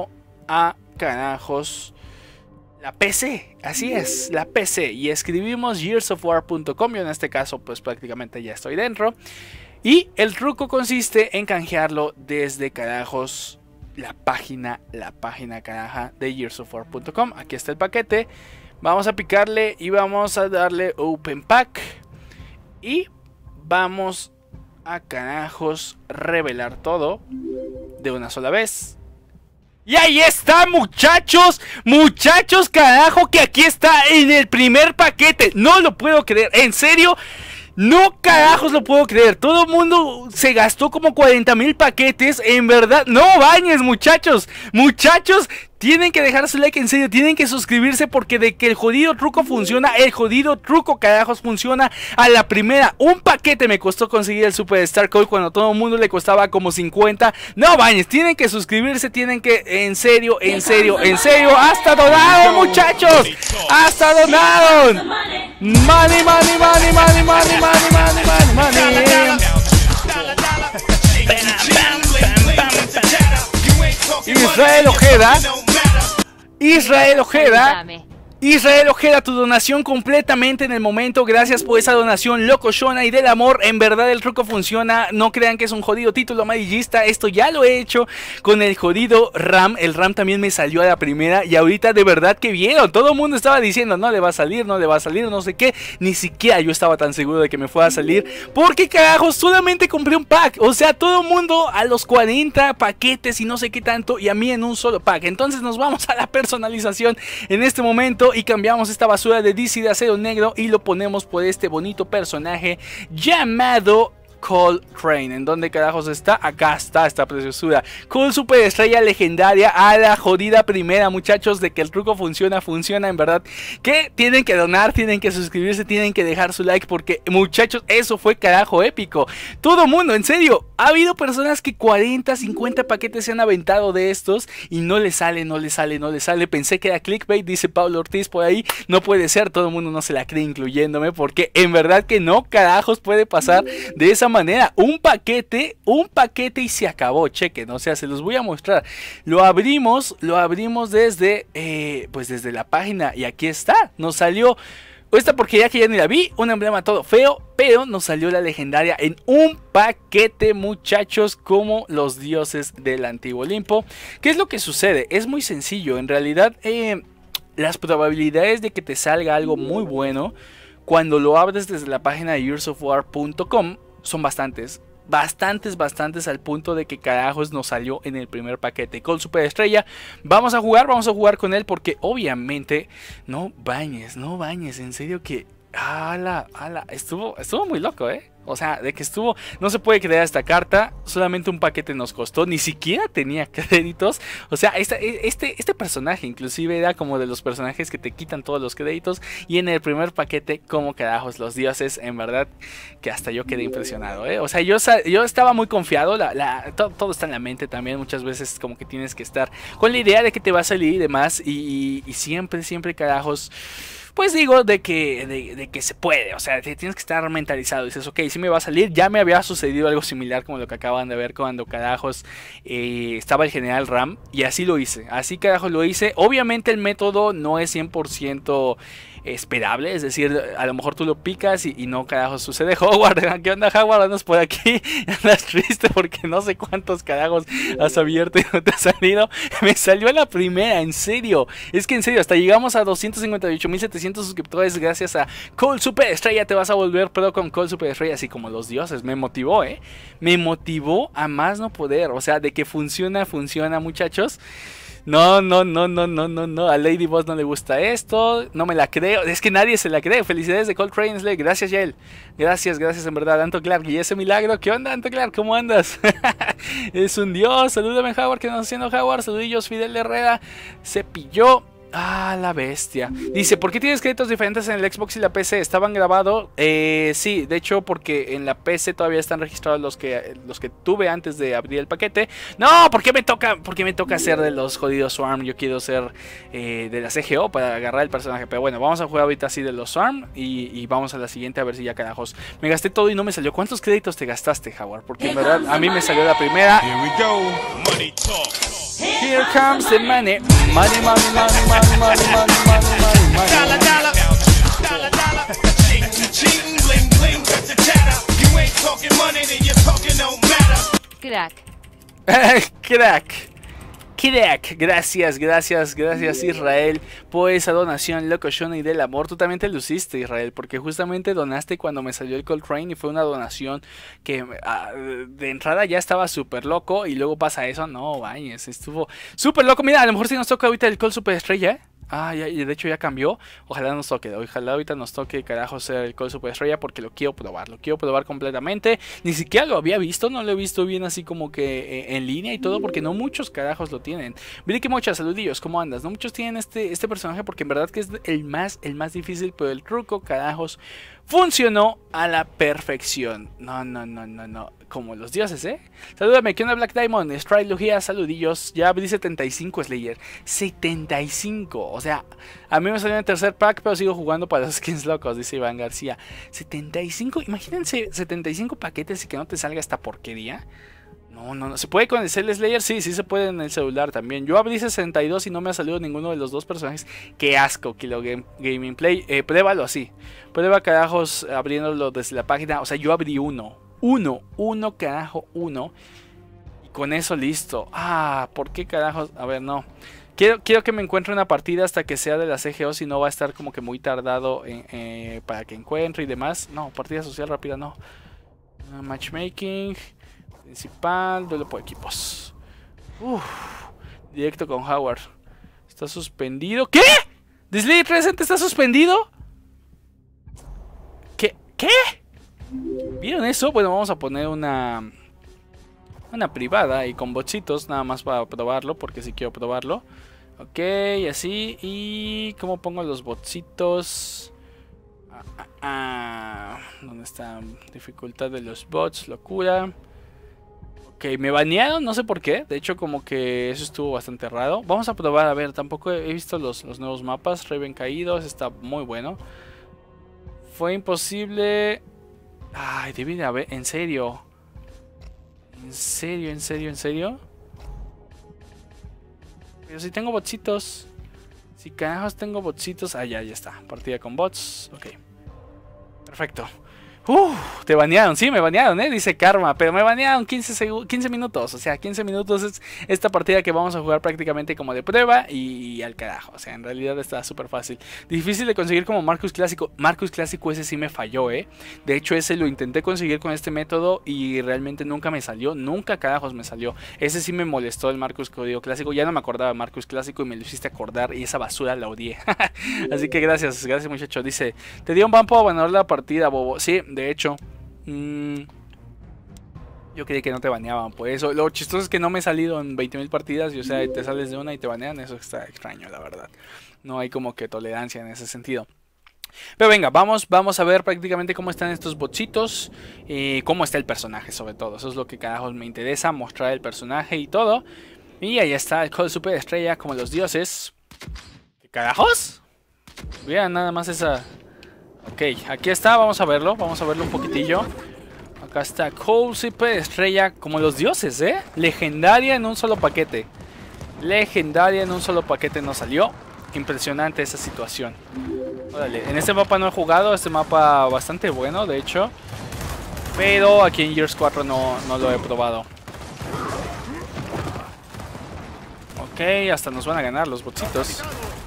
a carajos la PC, así es, la PC, y escribimos yearsofwar.com. Yo en este caso pues prácticamente ya estoy dentro, y el truco consiste en canjearlo desde carajos la página caraja de yearsofwar.com. Aquí está el paquete, vamos a picarle y vamos a darle open pack y vamos a carajos revelar todo de una sola vez. Y ahí está, muchachos, carajo, que aquí está en el primer paquete. No lo puedo creer, en serio. No carajos lo puedo creer. Todo el mundo se gastó como 40,000 paquetes. En verdad, no bañes, muchachos. Muchachos, tienen que dejar su like, en serio. Tienen que suscribirse, porque de que el jodido truco funciona, el jodido truco carajos funciona a la primera. Un paquete me costó conseguir el Superstar Code cuando todo el mundo le costaba como 50. No bañes, tienen que suscribirse. Tienen que, en serio. Hasta donado, muchachos. Hasta donado. Money. Israel Ojeda, tu donación completamente en el momento. Gracias por esa donación locochona y del amor. En verdad el truco funciona. No crean que es un jodido título amarillista. Esto ya lo he hecho con el jodido RAM. El RAM también me salió a la primera. Y ahorita de verdad que vieron. Todo el mundo estaba diciendo no le va a salir, no sé qué. Ni siquiera yo estaba tan seguro de que me fuera a salir, porque carajos solamente compré un pack. O sea, todo el mundo a los 40 paquetes y no sé qué tanto, y a mí en un solo pack. Entonces nos vamos a la personalización en este momento y cambiamos esta basura de DC de acero negro y lo ponemos por este bonito personaje llamado Cole Crane. ¿En dónde carajos está? Acá está esta preciosura. Cole Superestrella legendaria a la jodida primera, muchachos. De que el truco funciona en verdad. Que tienen que donar, tienen que suscribirse, tienen que dejar su like, porque muchachos, eso fue carajo épico. Todo mundo, en serio, ha habido personas que 40, 50 paquetes se han aventado de estos y no le sale. Pensé que era clickbait, dice Pablo Ortiz por ahí. No puede ser, todo el mundo no se la cree, incluyéndome, porque en verdad que no carajos puede pasar de esa manera. Un paquete y se acabó. Chequen, o sea, se los voy a mostrar. Lo abrimos desde pues desde la página, y aquí está. Nos salió esta porquería que ya ni la vi, un emblema todo feo, pero nos salió la legendaria en un paquete, muchachos, como los dioses del antiguo Olimpo. ¿Qué es lo que sucede? Es muy sencillo, en realidad. Las probabilidades de que te salga algo muy bueno cuando lo abres desde la página de yearsofwar.com son bastantes, al punto de que carajos nos salió en el primer paquete. Cole Superestrella, vamos a jugar con él, porque obviamente no bañes, en serio que estuvo muy loco, o sea, de que estuvo, no se puede creer esta carta. Solamente un paquete nos costó, ni siquiera tenía créditos. O sea, este personaje inclusive era como de los personajes que te quitan todos los créditos. Y en el primer paquete, como carajos los dioses, en verdad que hasta yo quedé impresionado, O sea, yo estaba muy confiado. Todo está en la mente también. Muchas veces como que tienes que estar con la idea de que te va a salir y demás. Y siempre carajos, pues digo de que se puede, o sea, tienes que estar mentalizado. Dices, ok, si me va a salir. Ya me había sucedido algo similar como lo que acaban de ver cuando carajos estaba el general Ram, y así lo hice, carajos lo hice. Obviamente el método no es 100% esperable, es decir, a lo mejor tú lo picas y no carajos sucede. Howard, ¿qué onda, Howard? Andas por aquí, andas triste porque no sé cuántos carajos has abierto y no te ha salido. Me salió a la primera, en serio, es que en serio, hasta llegamos a 258,700 suscriptores gracias a Cole Superestrella. Te vas a volver pro con Cole Superestrella, así como los dioses. Me motivó, me motivó a más no poder, o sea, de que funciona, muchachos. No, a Lady Boss no le gusta esto, no me la creo, es que nadie se la cree. Felicidades de Cole Crane, gracias Yael, gracias en verdad. Anto Clark, y ese milagro, ¿qué onda Anto Clark? ¿Cómo andas? Es un dios, salúdame Howard, ¿qué nos está haciendo Howard? Saludillos, Fidel Herrera, se pilló. Ah, la bestia. Dice, ¿por qué tienes créditos diferentes en el Xbox y la PC? ¿Estaban grabados? Sí, de hecho, porque en la PC todavía están registrados los que tuve antes de abrir el paquete. No, ¿por qué me toca ser de los jodidos Swarm? Yo quiero ser de la CGO para agarrar el personaje. Pero bueno, vamos a jugar ahorita así de los Swarm y vamos a la siguiente a ver si ya carajos. Me gasté todo y no me salió. ¿Cuántos créditos te gastaste, Jaguar? Porque en verdad a mí me salió la primera. Here we go. Money talk. Here comes the money. Money, money, money, money, money, money, money, money. Dollar, dollar. Dollar, dollar. Cheating, cheating, bling, bling. That's the chatter. You ain't talking money, then you're talking no matter. Crack. Crack. Gracias Israel por esa donación locochona y del amor. Tú también te luciste, Israel, porque justamente donaste cuando me salió el Coltrane y fue una donación que de entrada ya estaba súper loco y luego pasa eso. No, bañes, estuvo súper loco. Mira, a lo mejor si nos toca ahorita el Col Super Estrella, ¿eh? Ah, ya, de hecho ya cambió. Ojalá nos toque, ojalá ahorita nos toque carajo ser el Col Super Estrella porque lo quiero probar completamente. Ni siquiera lo había visto, no lo he visto bien así como que en línea y todo porque no muchos carajos lo tienen. Mire que muchas saludillos, ¿cómo andas? No muchos tienen este personaje porque en verdad que es el más difícil, pero el truco carajos funcionó a la perfección. No, como los dioses, ¿eh? Salúdame, ¿qué onda Black Diamond? Strike Lugia, saludillos. Ya abrí 75 Slayer. 75. O sea, a mí me salió en el tercer pack, pero sigo jugando para los skins locos, dice Iván García. 75, imagínense 75 paquetes y que no te salga esta porquería. No. ¿Se puede con el Cell Slayer? Sí se puede en el celular también. Yo abrí 62 y no me ha salido ninguno de los dos personajes. Qué asco, Kilo Gaming Play. Pruébalo así. Prueba carajos abriéndolo desde la página. O sea, yo abrí uno, carajo, uno. Y con eso listo. Ah, ¿por qué carajos? A ver, no. Quiero que me encuentre una partida hasta que sea de la CGO. Si no va a estar como que muy tardado para que encuentre y demás. No, partida social rápida no. Matchmaking. Principal, duelo por equipos. Directo con Howard. Está suspendido. ¿Qué? ¿Disney Present está suspendido? ¿Qué? ¿Vieron eso? Bueno, vamos a poner una privada y con botsitos nada más para probarlo, porque sí quiero probarlo. Ok, así. ¿Y cómo pongo los botsitos? ¿Dónde está? Dificultad de los bots, locura. Ok, me banearon, no sé por qué. De hecho, como que eso estuvo bastante raro. Vamos a probar, a ver, tampoco he visto los nuevos mapas. Raven Caídos, está muy bueno. Fue imposible. Ay, debe de haber, en serio. ¿En serio? Pero si tengo botsitos. Si carajos tengo botsitos. Ah, ya está. Partida con bots. Ok. Perfecto. Te banearon, sí, me banearon, dice Karma, pero me banearon 15 minutos, o sea, 15 minutos es esta partida que vamos a jugar prácticamente como de prueba y al carajo, o sea, en realidad está súper fácil. Difícil de conseguir como Marcus Clásico, ese sí me falló, de hecho ese lo intenté conseguir con este método y realmente nunca me salió, nunca carajos me salió, ese sí me molestó el Marcus Código Clásico, ya no me acordaba de Marcus Clásico y me lo hiciste acordar y esa basura la odié, así que gracias muchacho, dice, te dio un bump a ganar la partida, bobo, sí. De hecho, yo creí que no te baneaban por eso. Lo chistoso es que no me he salido en 20.000 partidas y o sea, te sales de una y te banean. Eso está extraño, la verdad. No hay como que tolerancia en ese sentido. Pero venga, vamos a ver prácticamente cómo están estos botsitos y cómo está el personaje sobre todo. Eso es lo que carajos me interesa, mostrar el personaje y todo. Y ahí está el Call Super Estrella como los dioses. ¿Qué carajos? Vean nada más esa... Ok, aquí está, vamos a verlo un poquitillo. Acá está Cole Super Estrella como los dioses, legendaria en un solo paquete. Nos salió. Impresionante esa situación. Órale, en este mapa no he jugado, este mapa bastante bueno, de hecho. Pero aquí en Gears 4 no lo he probado. Ok, hasta nos van a ganar los botsitos.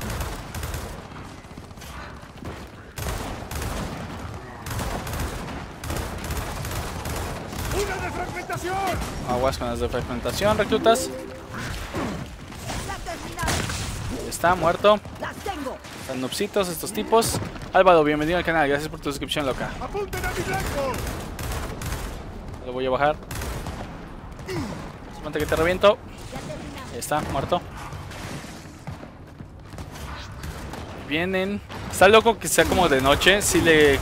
Aguas con las de fragmentación, reclutas. Está muerto. Están nubsitos estos tipos. Álvaro, bienvenido al canal. Gracias por tu suscripción, loca. Lo voy a bajar. Suponte que te reviento. Ahí está, muerto. Vienen. Está loco que sea como de noche. Si le...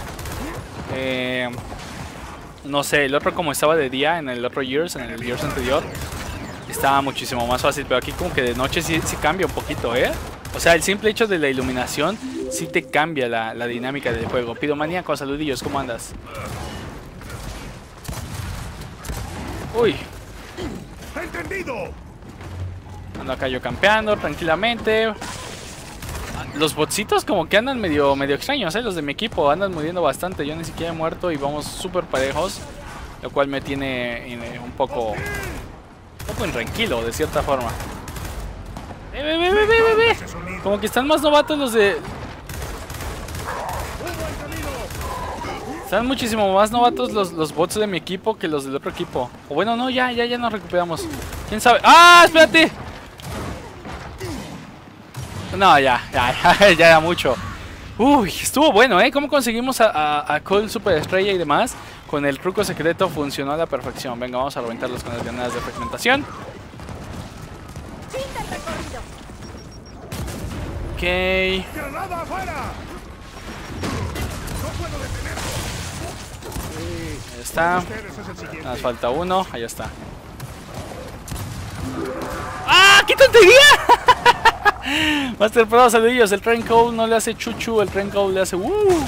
no sé, el otro como estaba de día en el otro Gears, en el Gears anterior, estaba muchísimo más fácil. Pero aquí como que de noche sí cambia un poquito, ¿eh? O sea, el simple hecho de la iluminación sí te cambia la dinámica del juego. Piromaníaco, saludillos, ¿cómo andas? Uy. ¡Entendido! Ando acá yo campeando tranquilamente. Los botsitos como que andan medio extraños, los de mi equipo andan muriendo bastante. Yo ni siquiera he muerto y vamos súper parejos, lo cual me tiene un poco intranquilo de cierta forma. Ve. Como que están más novatos los de... Están muchísimo más novatos los bots de mi equipo que los del otro equipo. O bueno, no, ya nos recuperamos. ¿Quién sabe? ¡Ah, espérate! No, ya era mucho. Uy, estuvo bueno, ¿eh? ¿Cómo conseguimos a Cole Superestrella y demás? Con el truco secreto funcionó a la perfección. Venga, vamos a reventarlos con las granadas de fragmentación. Ok. ¡Granada afuera! No puedo detenerlo. Ahí está. Ustedes es el siguiente. Nos falta uno. Ahí está. ¡Ah! ¡Qué tontería! Master Pro, saludillos. El Train Cole no le hace chuchu, el Train Cole le hace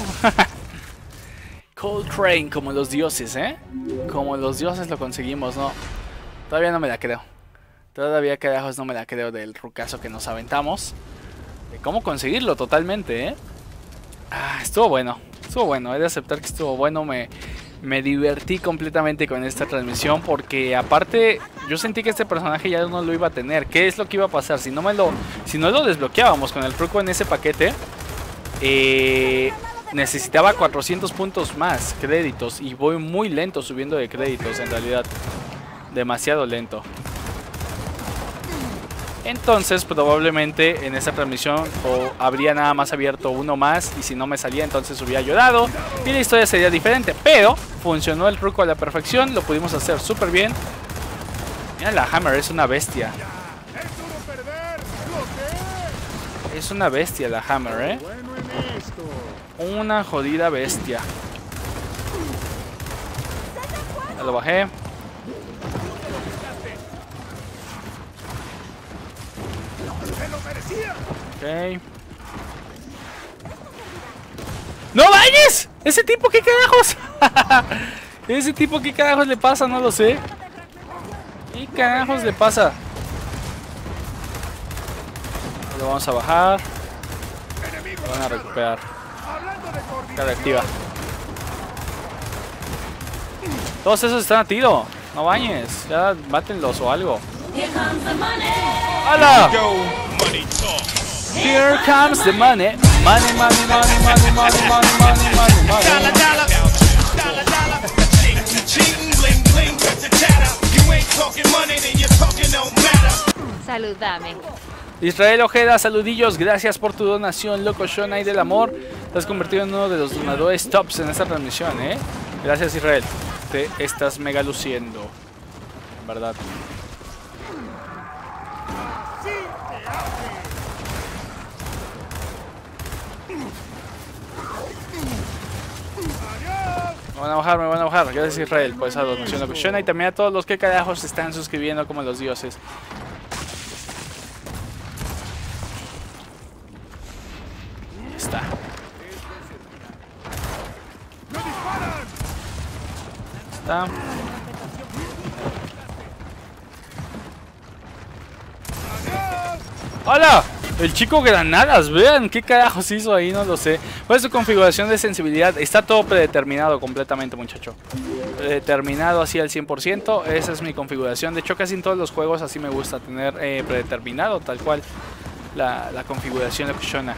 Cole Train, como los dioses, ¿eh? Como los dioses lo conseguimos, ¿no? Todavía no me la creo. Todavía, carajos, no me la creo del rucazo que nos aventamos. De cómo conseguirlo totalmente, ¿eh? Ah, estuvo bueno, he de aceptar que estuvo bueno. Me divertí completamente con esta transmisión porque aparte yo sentí que este personaje ya no lo iba a tener. ¿Qué es lo que iba a pasar? Si no lo desbloqueábamos con el truco en ese paquete, necesitaba 400 puntos más, créditos, y voy muy lento subiendo de créditos en realidad. Demasiado lento. Entonces probablemente en esta transmisión habría nada más abierto uno más, y si no me salía entonces hubiera llorado y la historia sería diferente. Pero funcionó el truco a la perfección, lo pudimos hacer súper bien. Mira, la Hammer es una bestia. Es una bestia la Hammer, ¿eh? Una jodida bestia. Ya lo bajé. Ok. ¡No vayas! ¿Ese tipo qué carajos? ¿Ese tipo qué carajos le pasa? No lo sé. ¿Qué carajos le pasa? Lo vamos a bajar. Lo van a recuperar. Carga activa. Todos esos están a tiro. No bañes. Ya mátenlos o algo. ¡Hala! Here comes the money. Money, money, money, money, money, money, money, money, money. Saludame. Israel Ojeda, saludillos, gracias por tu donación, loco Shonai del amor. Te has convertido en uno de los donadores tops en esta transmisión, ¿eh? Gracias, Israel. Te estás mega luciendo, en verdad. Me van a bajar. Gracias, Israel, por esa donación, loco Shonai. Y también a todos los que carajos se están suscribiendo como los dioses. Está. Está. ¡Hola! El chico granadas, vean qué carajos hizo ahí, no lo sé. ¿Cuál es su configuración de sensibilidad? Está todo predeterminado completamente, muchacho. Predeterminado así al 100%. Esa es mi configuración. De hecho, casi en todos los juegos así me gusta tener predeterminado, tal cual, la configuración de Kushona.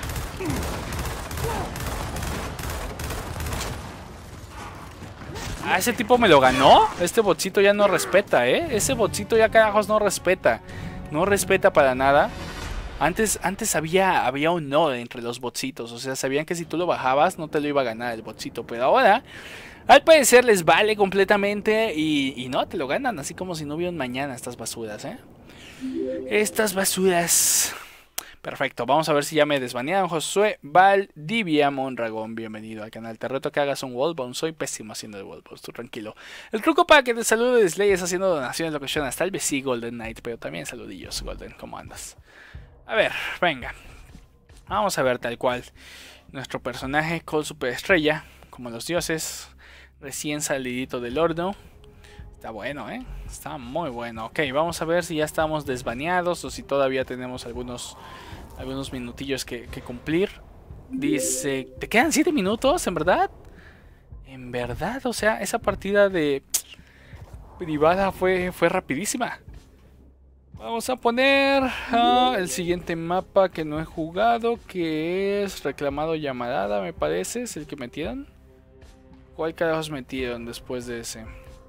Ah, ese tipo me lo ganó. Este botcito ya no respeta, Ese botcito ya carajos no respeta. No respeta para nada. Antes había un no entre los botcitos. O sea, sabían que si tú lo bajabas no te lo iba a ganar el botcito. Pero ahora, al parecer les vale completamente. Y no, te lo ganan. Así como si no hubiera un mañana estas basuras, Estas basuras. Perfecto, vamos a ver si ya me desbanearon. Josué Valdivia Mondragón, bienvenido al canal. Te reto que hagas un wallbound. Soy pésimo haciendo el wallbound, tú tranquilo. El truco para que te salude Slay es haciendo donaciones, locaciones. Tal vez sí, Golden Knight, pero también saludillos, Golden. ¿Cómo andas? A ver, venga. Vamos a ver tal cual. Nuestro personaje, Cole Superestrella, como los dioses, recién salidito del horno. Está bueno, está muy bueno. Ok, vamos a ver si ya estamos desbaneados o si todavía tenemos algunos minutillos que cumplir. Dice, ¿te quedan 7 minutos? ¿En verdad? En verdad, o sea, esa partida de privada fue rapidísima. Vamos a poner el siguiente mapa que no he jugado, que es Reclamado Llamarada, me parece, es el que metieron. ¿Cuál carajos metieron después de ese?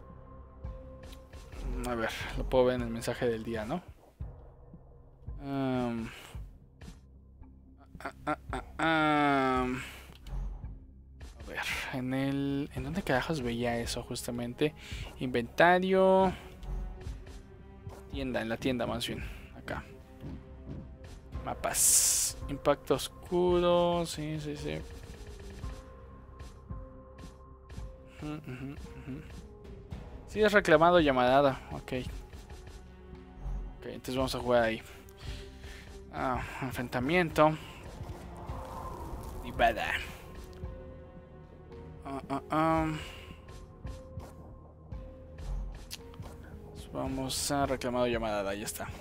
A ver, lo puedo ver en el mensaje del día, ¿no? A ver, ¿en dónde carajos veía eso justamente? Inventario. Tienda, en la tienda más bien. Acá. Mapas. Impacto oscuro. Sí. Sí, es Reclamado Llamarada. Ok, entonces vamos a jugar ahí. Enfrentamiento. Nevada. Vamos a Reclamado Llamarada. Ya está.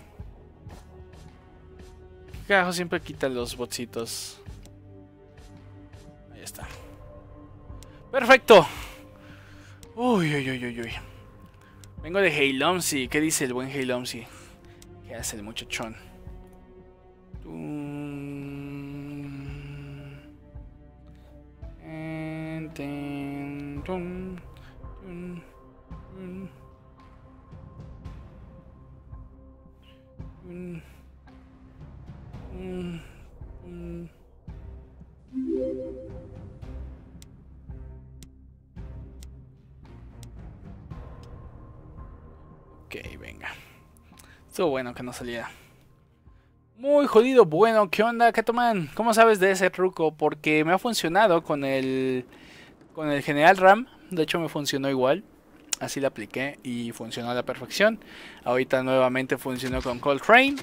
¿Qué carajo siempre quita los botsitos? Ahí está. Perfecto. Uy. Vengo de Heilomsi. ¿Qué dice el buen Heilomsi? ¿Qué hace el muchachón? Ok, venga. Estuvo bueno que no saliera. Muy jodido. Bueno, ¿qué onda, Catoman? ¿Cómo sabes de ese truco? Porque me ha funcionado con el General Ram. De hecho, me funcionó igual. Así lo apliqué y funcionó a la perfección. Ahorita nuevamente funcionó con Coltrane.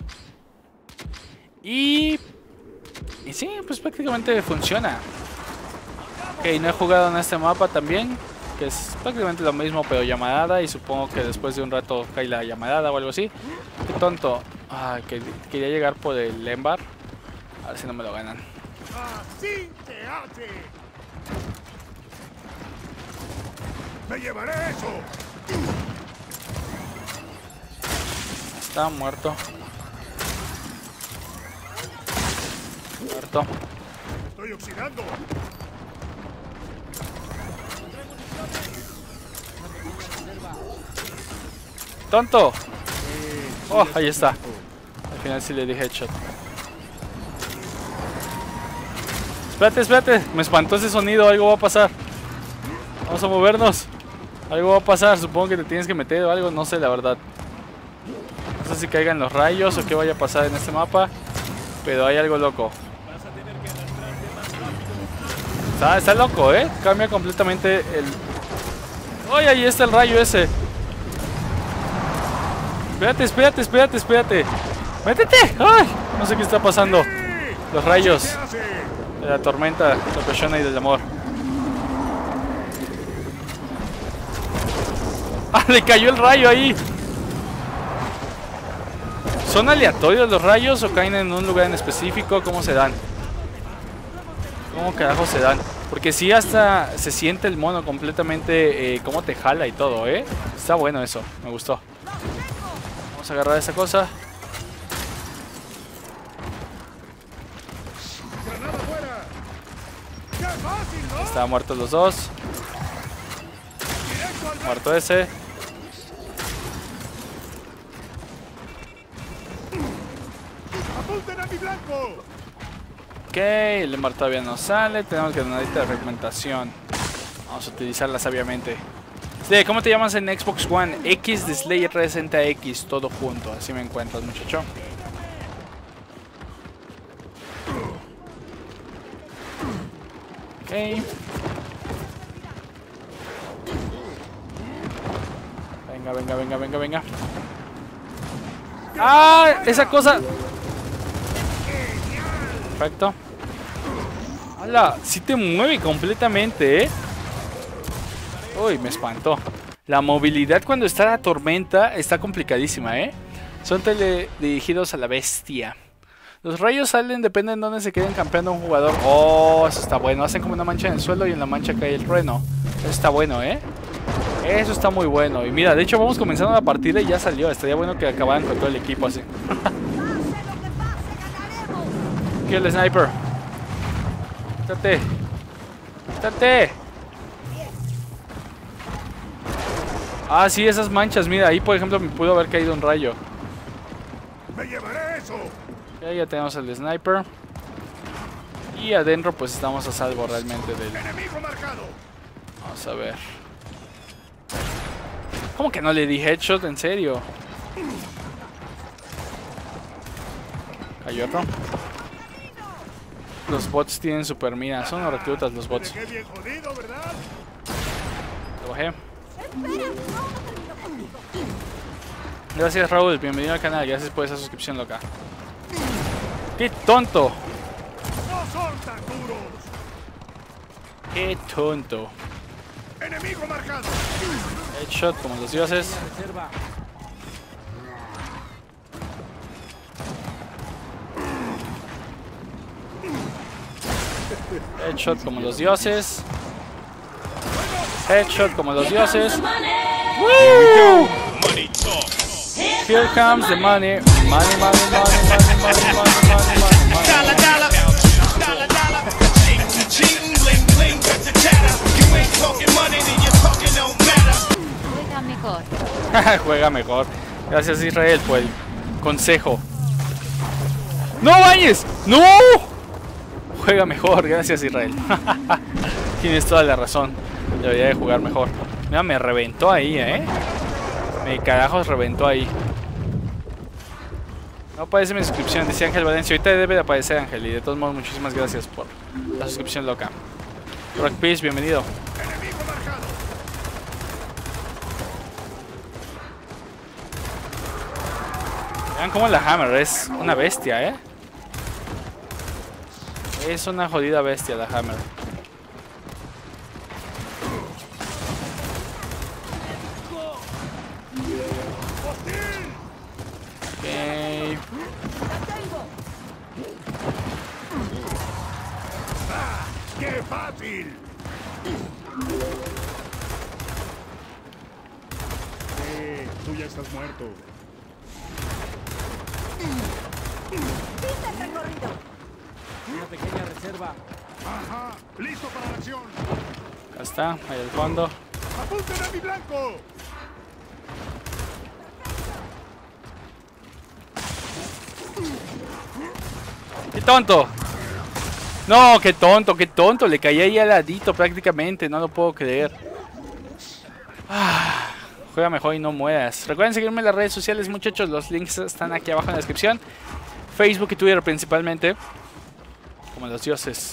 Y sí, pues prácticamente funciona. Ok, no he jugado en este mapa también, que es prácticamente lo mismo pero llamarada, y supongo que después de un rato cae la llamarada o algo así. Qué tonto. Que quería llegar por el Embar. A ver si no me lo ganan. Así se hace. Me llevaré eso. Está muerto. Muerto. Estoy oxidando. ¡Tonto! Oh, ahí está. Al final sí le dije headshot. Espérate. Me espantó ese sonido. Algo va a pasar. Vamos a movernos. Algo va a pasar. Supongo que te tienes que meter o algo. No sé, la verdad. No sé si caigan los rayos o qué vaya a pasar en este mapa. Pero hay algo loco. Está loco, Cambia completamente el... ¡Ay, ahí está el rayo ese! Espérate. ¡Métete! ¡Ay! No sé qué está pasando. Los rayos de la tormenta, locochona y del amor. ¡Ah! Le cayó el rayo ahí. ¿Son aleatorios los rayos o caen en un lugar en específico? ¿Cómo se dan? ¿Cómo carajo se dan? Porque sí, hasta se siente el mono completamente cómo te jala y todo, Está bueno eso, me gustó. Vamos a agarrar esa cosa. Estaban muertos los dos. Muerto ese. ¡Apunten a mi blanco! Ok, el Embar todavía no sale. Tenemos que donar esta fragmentación. Vamos a utilizarla sabiamente. Sí, ¿cómo te llamas en Xbox One? X de Slayer 360X, todo junto. Así me encuentras, muchacho. Ok. Venga, venga, venga, venga, venga. ¡Ah! Esa cosa. Perfecto. ¡Hala! Sí te mueve completamente, ¿eh? Uy, me espantó. La movilidad cuando está la tormenta está complicadísima, ¿eh? Son teledirigidos a la bestia. Los rayos salen, dependen de dónde se queden campeando un jugador. Oh, eso está bueno. Hacen como una mancha en el suelo y en la mancha cae el trueno. Eso está bueno, ¿eh? Eso está muy bueno. Y mira, de hecho vamos comenzando la partida y ya salió. Estaría bueno que acabaran con todo el equipo así. Aquí el sniper. Quítate. Quítate. Ah, sí, esas manchas. Mira, ahí por ejemplo me pudo haber caído un rayo. ¡Me llevaré eso! Ya tenemos el sniper. Y adentro pues estamos a salvo realmente del... ¡Enemigo marcado! Vamos a ver. ¿Cómo que no le di headshot? ¿En serio? Cayó otro. Los bots tienen super mira. Son unos reclutas los bots. ¡Qué bien jodido, ¿verdad? Lo bajé. Gracias Raúl, bienvenido al canal. Gracias por esa suscripción loca. ¡Qué tonto! ¡No son tan duros! ¡Qué tonto! ¡Enemigo marcado! Headshot como los dioses. Headshot como los dioses. Headshot como los dioses. ¡Woo! Here comes the money. Money, money, money, money, money, money, money, money. Dollar, dollar, dollar, dollar. Cheating, cheating, bling, bling, that's a chatter. You ain't talking money, then your talking don't matter. Juega mejor. Juega mejor. Gracias Israel por el consejo. ¡No bañes! ¡No! Juega mejor, gracias Israel. Tienes toda la razón. Debería de jugar mejor. Mira, me reventó ahí, Me carajos reventó ahí. No aparece mi suscripción, decía Ángel Valencia. Ahorita debe de aparecer Ángel. Y de todos modos, muchísimas gracias por la suscripción loca. Rock Peace, bienvenido. ¡Enemigo marcado! Vean cómo la Hammer es una bestia, Es una jodida bestia la Hammer. Ok. ¡Qué fácil! Tú ya estás muerto. Una pequeña reserva. Ajá, listo para la acción. Acá está, ahí al fondo. ¡Apunten a mi blanco! ¡Qué tonto! No, qué tonto, qué tonto. Le caí ahí al ladito prácticamente. No lo puedo creer. Juega mejor y no mueras. Recuerden seguirme en las redes sociales, muchachos. Los links están aquí abajo en la descripción. Facebook y Twitter principalmente. Como los dioses.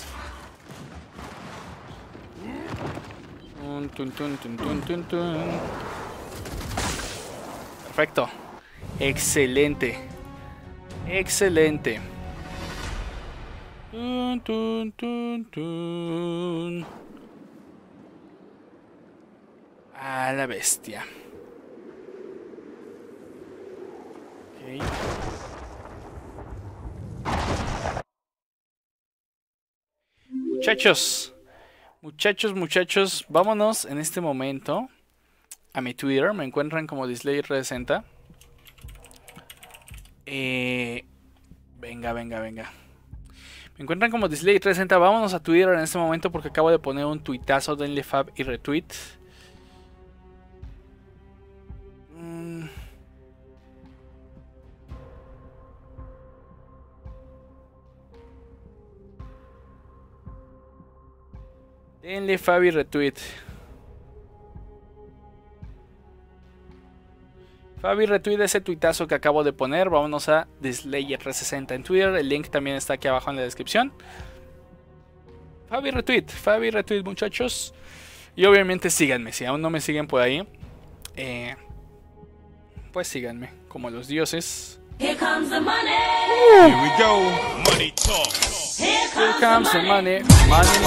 Tun, tun, tun, tun, tun, tun. Perfecto. Excelente. Excelente. Tun, tun, tun, tun. A la bestia. Okay. Muchachos, vámonos en este momento a mi Twitter. Me encuentran como Disley360. Venga. Me encuentran como Disley360. Vámonos a Twitter en este momento porque acabo de poner un tuitazo. Denle fab y retweet. Denle Fabi retweet. Fabi retweet ese tuitazo que acabo de poner. Vámonos a Dislayer360 en Twitter. El link también está aquí abajo en la descripción. Fabi Retweet, muchachos. Y obviamente síganme, si aún no me siguen por ahí, pues síganme, como los dioses. Here comes the money. Here we go. Money talk. Here comes the money. Money.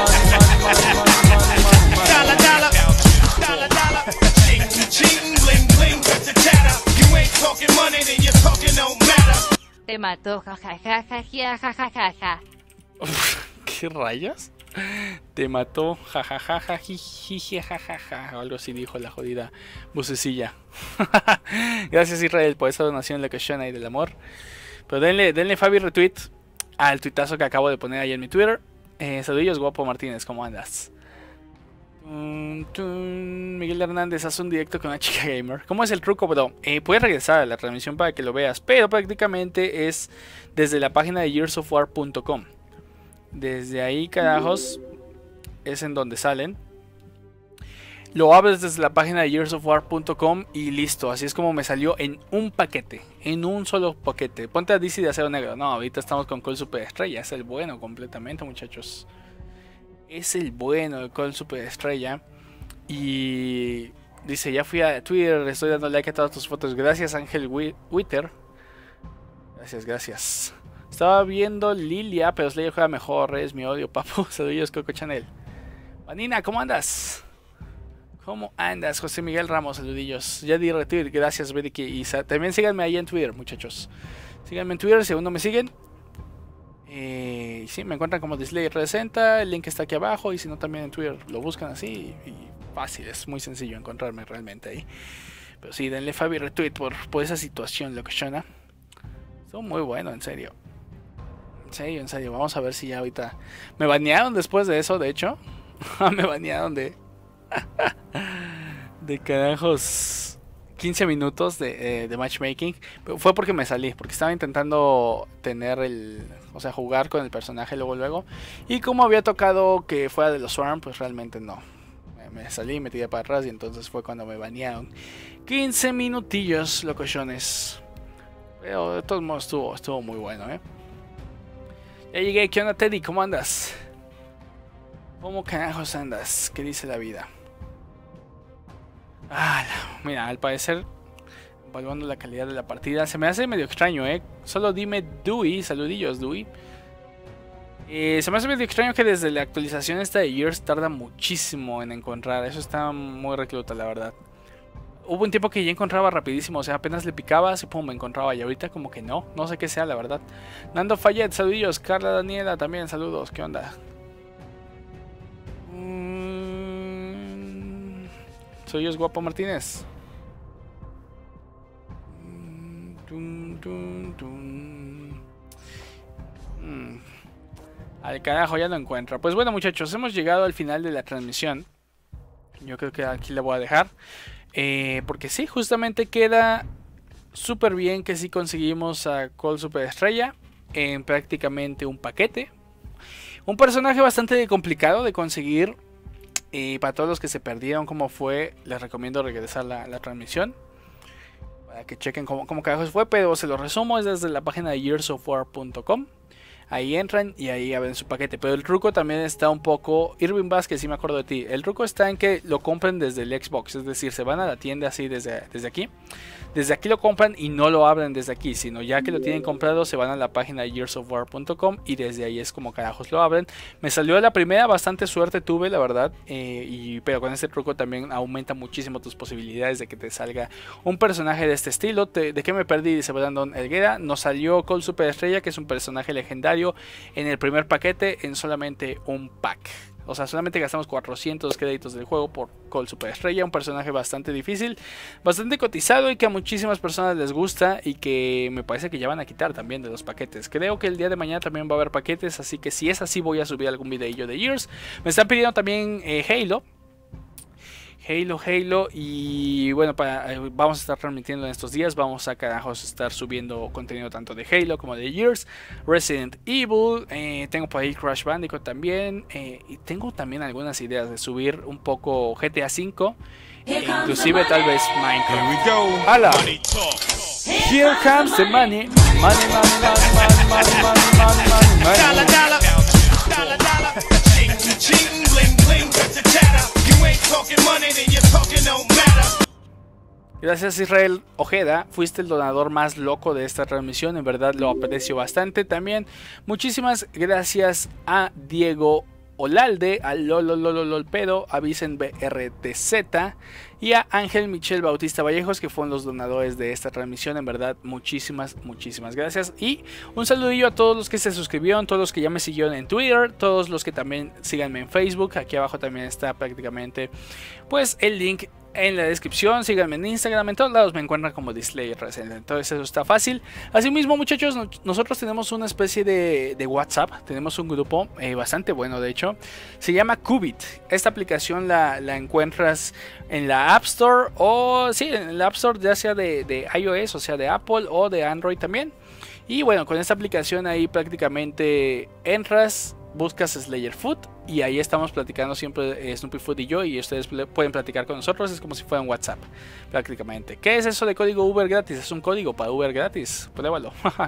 Dollar, dollar. Dollar, dollar. Ching, ching, bling, bling, chatter. You ain't talking money, then you're talking no matter. Te mató, jajajaja. ¿Qué rayos? Te mató, jajajaja, jajaja, o algo así dijo la jodida bucecilla. Gracias Israel por esa donación, la cuestión ahí del amor. Pero denle Fabi retweet al tuitazo que acabo de poner ahí en mi Twitter. Saludillos, guapo Martínez, ¿cómo andas? Miguel Hernández hace un directo con una chica gamer. ¿Cómo es el truco, bro? Puedes regresar a la transmisión para que lo veas, pero prácticamente es desde la página de yearsofwar.com. Desde ahí, carajos, es en donde salen. Lo abres desde la página de yearsofwar.com y listo. Así es como me salió en un paquete, en un solo paquete. Ponte a DC de Acero Negro. No, ahorita estamos con Call Super Estrella. Es el bueno completamente, muchachos. Es el bueno de Call Super Estrella. Y dice, ya fui a Twitter, estoy dando like a todas tus fotos. Gracias, Ángel Witter. Gracias. Estaba viendo Lilia, pero Slayer juega mejor. Es mi odio, papu. Saludos, Coco Chanel. Vanina, ¿cómo andas? ¿Cómo andas? José Miguel Ramos, saludillos. Ya di retweet, gracias, Bediki. Y también síganme ahí en Twitter, muchachos. Síganme en Twitter si aún no me siguen. Sí, me encuentran como Slayer60. El link está aquí abajo. Y si no, también en Twitter lo buscan así. Y fácil, es muy sencillo encontrarme realmente ahí. Pero sí, denle Fabi retweet por esa situación, lo que suena. Estuvo muy bueno, en serio. En serio, vamos a ver si ya ahorita... Me banearon después de eso, de hecho. Me banearon de carajos 15 minutos de matchmaking. Pero fue porque me salí, porque estaba intentando tener o sea, jugar con el personaje luego. Y como había tocado que fuera de los Swarm, pues realmente no. Me salí, me tiré para atrás y entonces fue cuando me banearon. 15 minutillos, locochones. Pero de todos modos estuvo muy bueno, Ya llegué, ¿qué onda, Teddy? ¿Cómo andas? ¿Cómo carajos andas? ¿Qué dice la vida? Mira, al parecer, evaluando la calidad de la partida, se me hace medio extraño, Solo dime Dewey, saludillos, Dewey. Se me hace medio extraño que desde la actualización esta de Years tarda muchísimo en encontrar. Eso está muy recluta, la verdad. Hubo un tiempo que ya encontraba rapidísimo, o sea, apenas le picabas y pum, me encontraba. Y ahorita como que no sé qué sea, la verdad. Nando Fayet, saludillos. Carla Daniela también, saludos, ¿qué onda? Soy yo, guapo Martínez. Al carajo, ya lo encuentra. Pues bueno, muchachos, hemos llegado al final de la transmisión. Yo creo que aquí la voy a dejar. Porque sí, justamente queda súper bien que sí conseguimos a Call Super Estrella en prácticamente un paquete. Un personaje bastante complicado de conseguir. Para todos los que se perdieron cómo fue, les recomiendo regresar la transmisión para que chequen cómo carajos fue, pero se lo resumo, es desde la página de yearsofwar.com. Ahí entran y ahí abren su paquete. Pero el truco también está un poco... Irving Vázquez, sí me acuerdo de ti. El truco está en que lo compren desde el Xbox. Es decir, se van a la tienda así desde aquí. Desde aquí lo compran y no lo abren desde aquí. Sino ya que lo tienen comprado, se van a la página de yearsofwar.com y desde ahí es como carajos lo abren. Me salió la primera, bastante suerte tuve, la verdad. Pero con este truco también aumenta muchísimo tus posibilidades de que te salga un personaje de este estilo. ¿De qué me perdí? Dice Brandon Helguera. Nos salió Call Super Estrella, que es un personaje legendario en el primer paquete en solamente un pack. O sea, solamente gastamos 400 créditos del juego por Call Super Estrella. Un personaje bastante difícil, bastante cotizado y que a muchísimas personas les gusta. Y que me parece que ya van a quitar también de los paquetes. Creo que el día de mañana también va a haber paquetes. Así que si es así voy a subir algún videillo de Years. Me están pidiendo también Halo. Y bueno, vamos a estar transmitiendo en estos días. Vamos a carajos estar subiendo contenido tanto de Halo como de Years, Resident Evil, tengo por ahí Crash Bandicoot también, y tengo también algunas ideas de subir un poco GTA V, inclusive tal vez Minecraft. ¡Hala! Here comes the money. Money. Gracias Israel Ojeda, fuiste el donador más loco de esta transmisión, en verdad lo aprecio bastante. También muchísimas gracias a Diego Olalde, a Lololololpedo, a Vicen BRTZ y a Ángel Michel Bautista Vallejos, que fueron los donadores de esta transmisión. En verdad, muchísimas gracias. Y un saludillo a todos los que se suscribieron, todos los que ya me siguieron en Twitter, todos los que también síganme en Facebook. Aquí abajo también está prácticamente pues el link en la descripción. Síganme en Instagram, en todos lados me encuentran como Displayer Recent. Entonces eso está fácil. Asimismo, muchachos, nosotros tenemos una especie de WhatsApp. Tenemos un grupo bastante bueno, de hecho. Se llama Qubit. Esta aplicación la encuentras en la App Store, o sí, en la App Store, ya sea de iOS, o sea de Apple, o de Android también. Y bueno, con esta aplicación ahí prácticamente entras, buscas Slayer Food y ahí estamos platicando siempre Snoopy Food y yo, y ustedes pueden platicar con nosotros. Es como si fuera un WhatsApp prácticamente. ¿Qué es eso de código Uber gratis? Es un código para Uber gratis, pruébalo.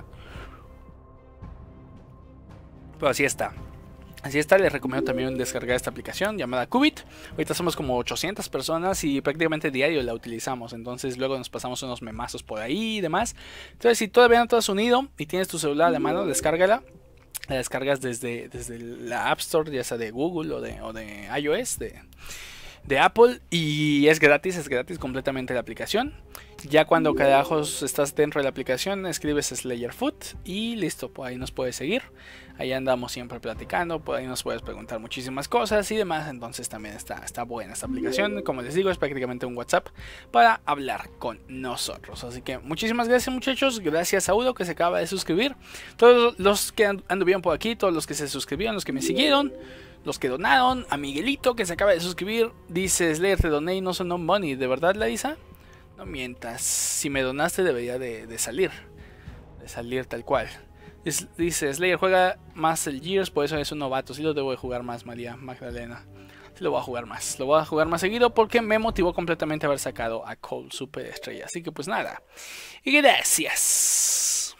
Pero así está. Así está, les recomiendo también descargar esta aplicación llamada Qubit. Ahorita somos como 800 personas y prácticamente diario la utilizamos. Entonces luego nos pasamos unos memazos por ahí y demás. Entonces si todavía no te has unido y tienes tu celular a la mano, descárgala. La descargas desde la App Store, ya sea de Google o de iOS, de Apple, y es gratis completamente la aplicación. Ya cuando carajos estás dentro de la aplicación, escribes Slayer Food y listo, por ahí nos puedes seguir. Ahí andamos siempre platicando, por ahí nos puedes preguntar muchísimas cosas y demás. Entonces también está buena esta aplicación. Como les digo, es prácticamente un WhatsApp para hablar con nosotros. Así que muchísimas gracias, muchachos. Gracias a Udo, que se acaba de suscribir. Todos los que anduvieron por aquí, todos los que se suscribieron, los que me siguieron, los que donaron, a Miguelito, que se acaba de suscribir. Dice Slayer, te doné y no sonó money. ¿De verdad, Larisa? No mientas. Si me donaste debería de salir. De salir tal cual. Dice Slayer, juega más el Gears, por eso es un novato. Sí lo debo de jugar más, María Magdalena. Sí lo voy a jugar más. Lo voy a jugar más seguido porque me motivó completamente haber sacado a Cole Super Estrella. Así que pues nada. Y gracias.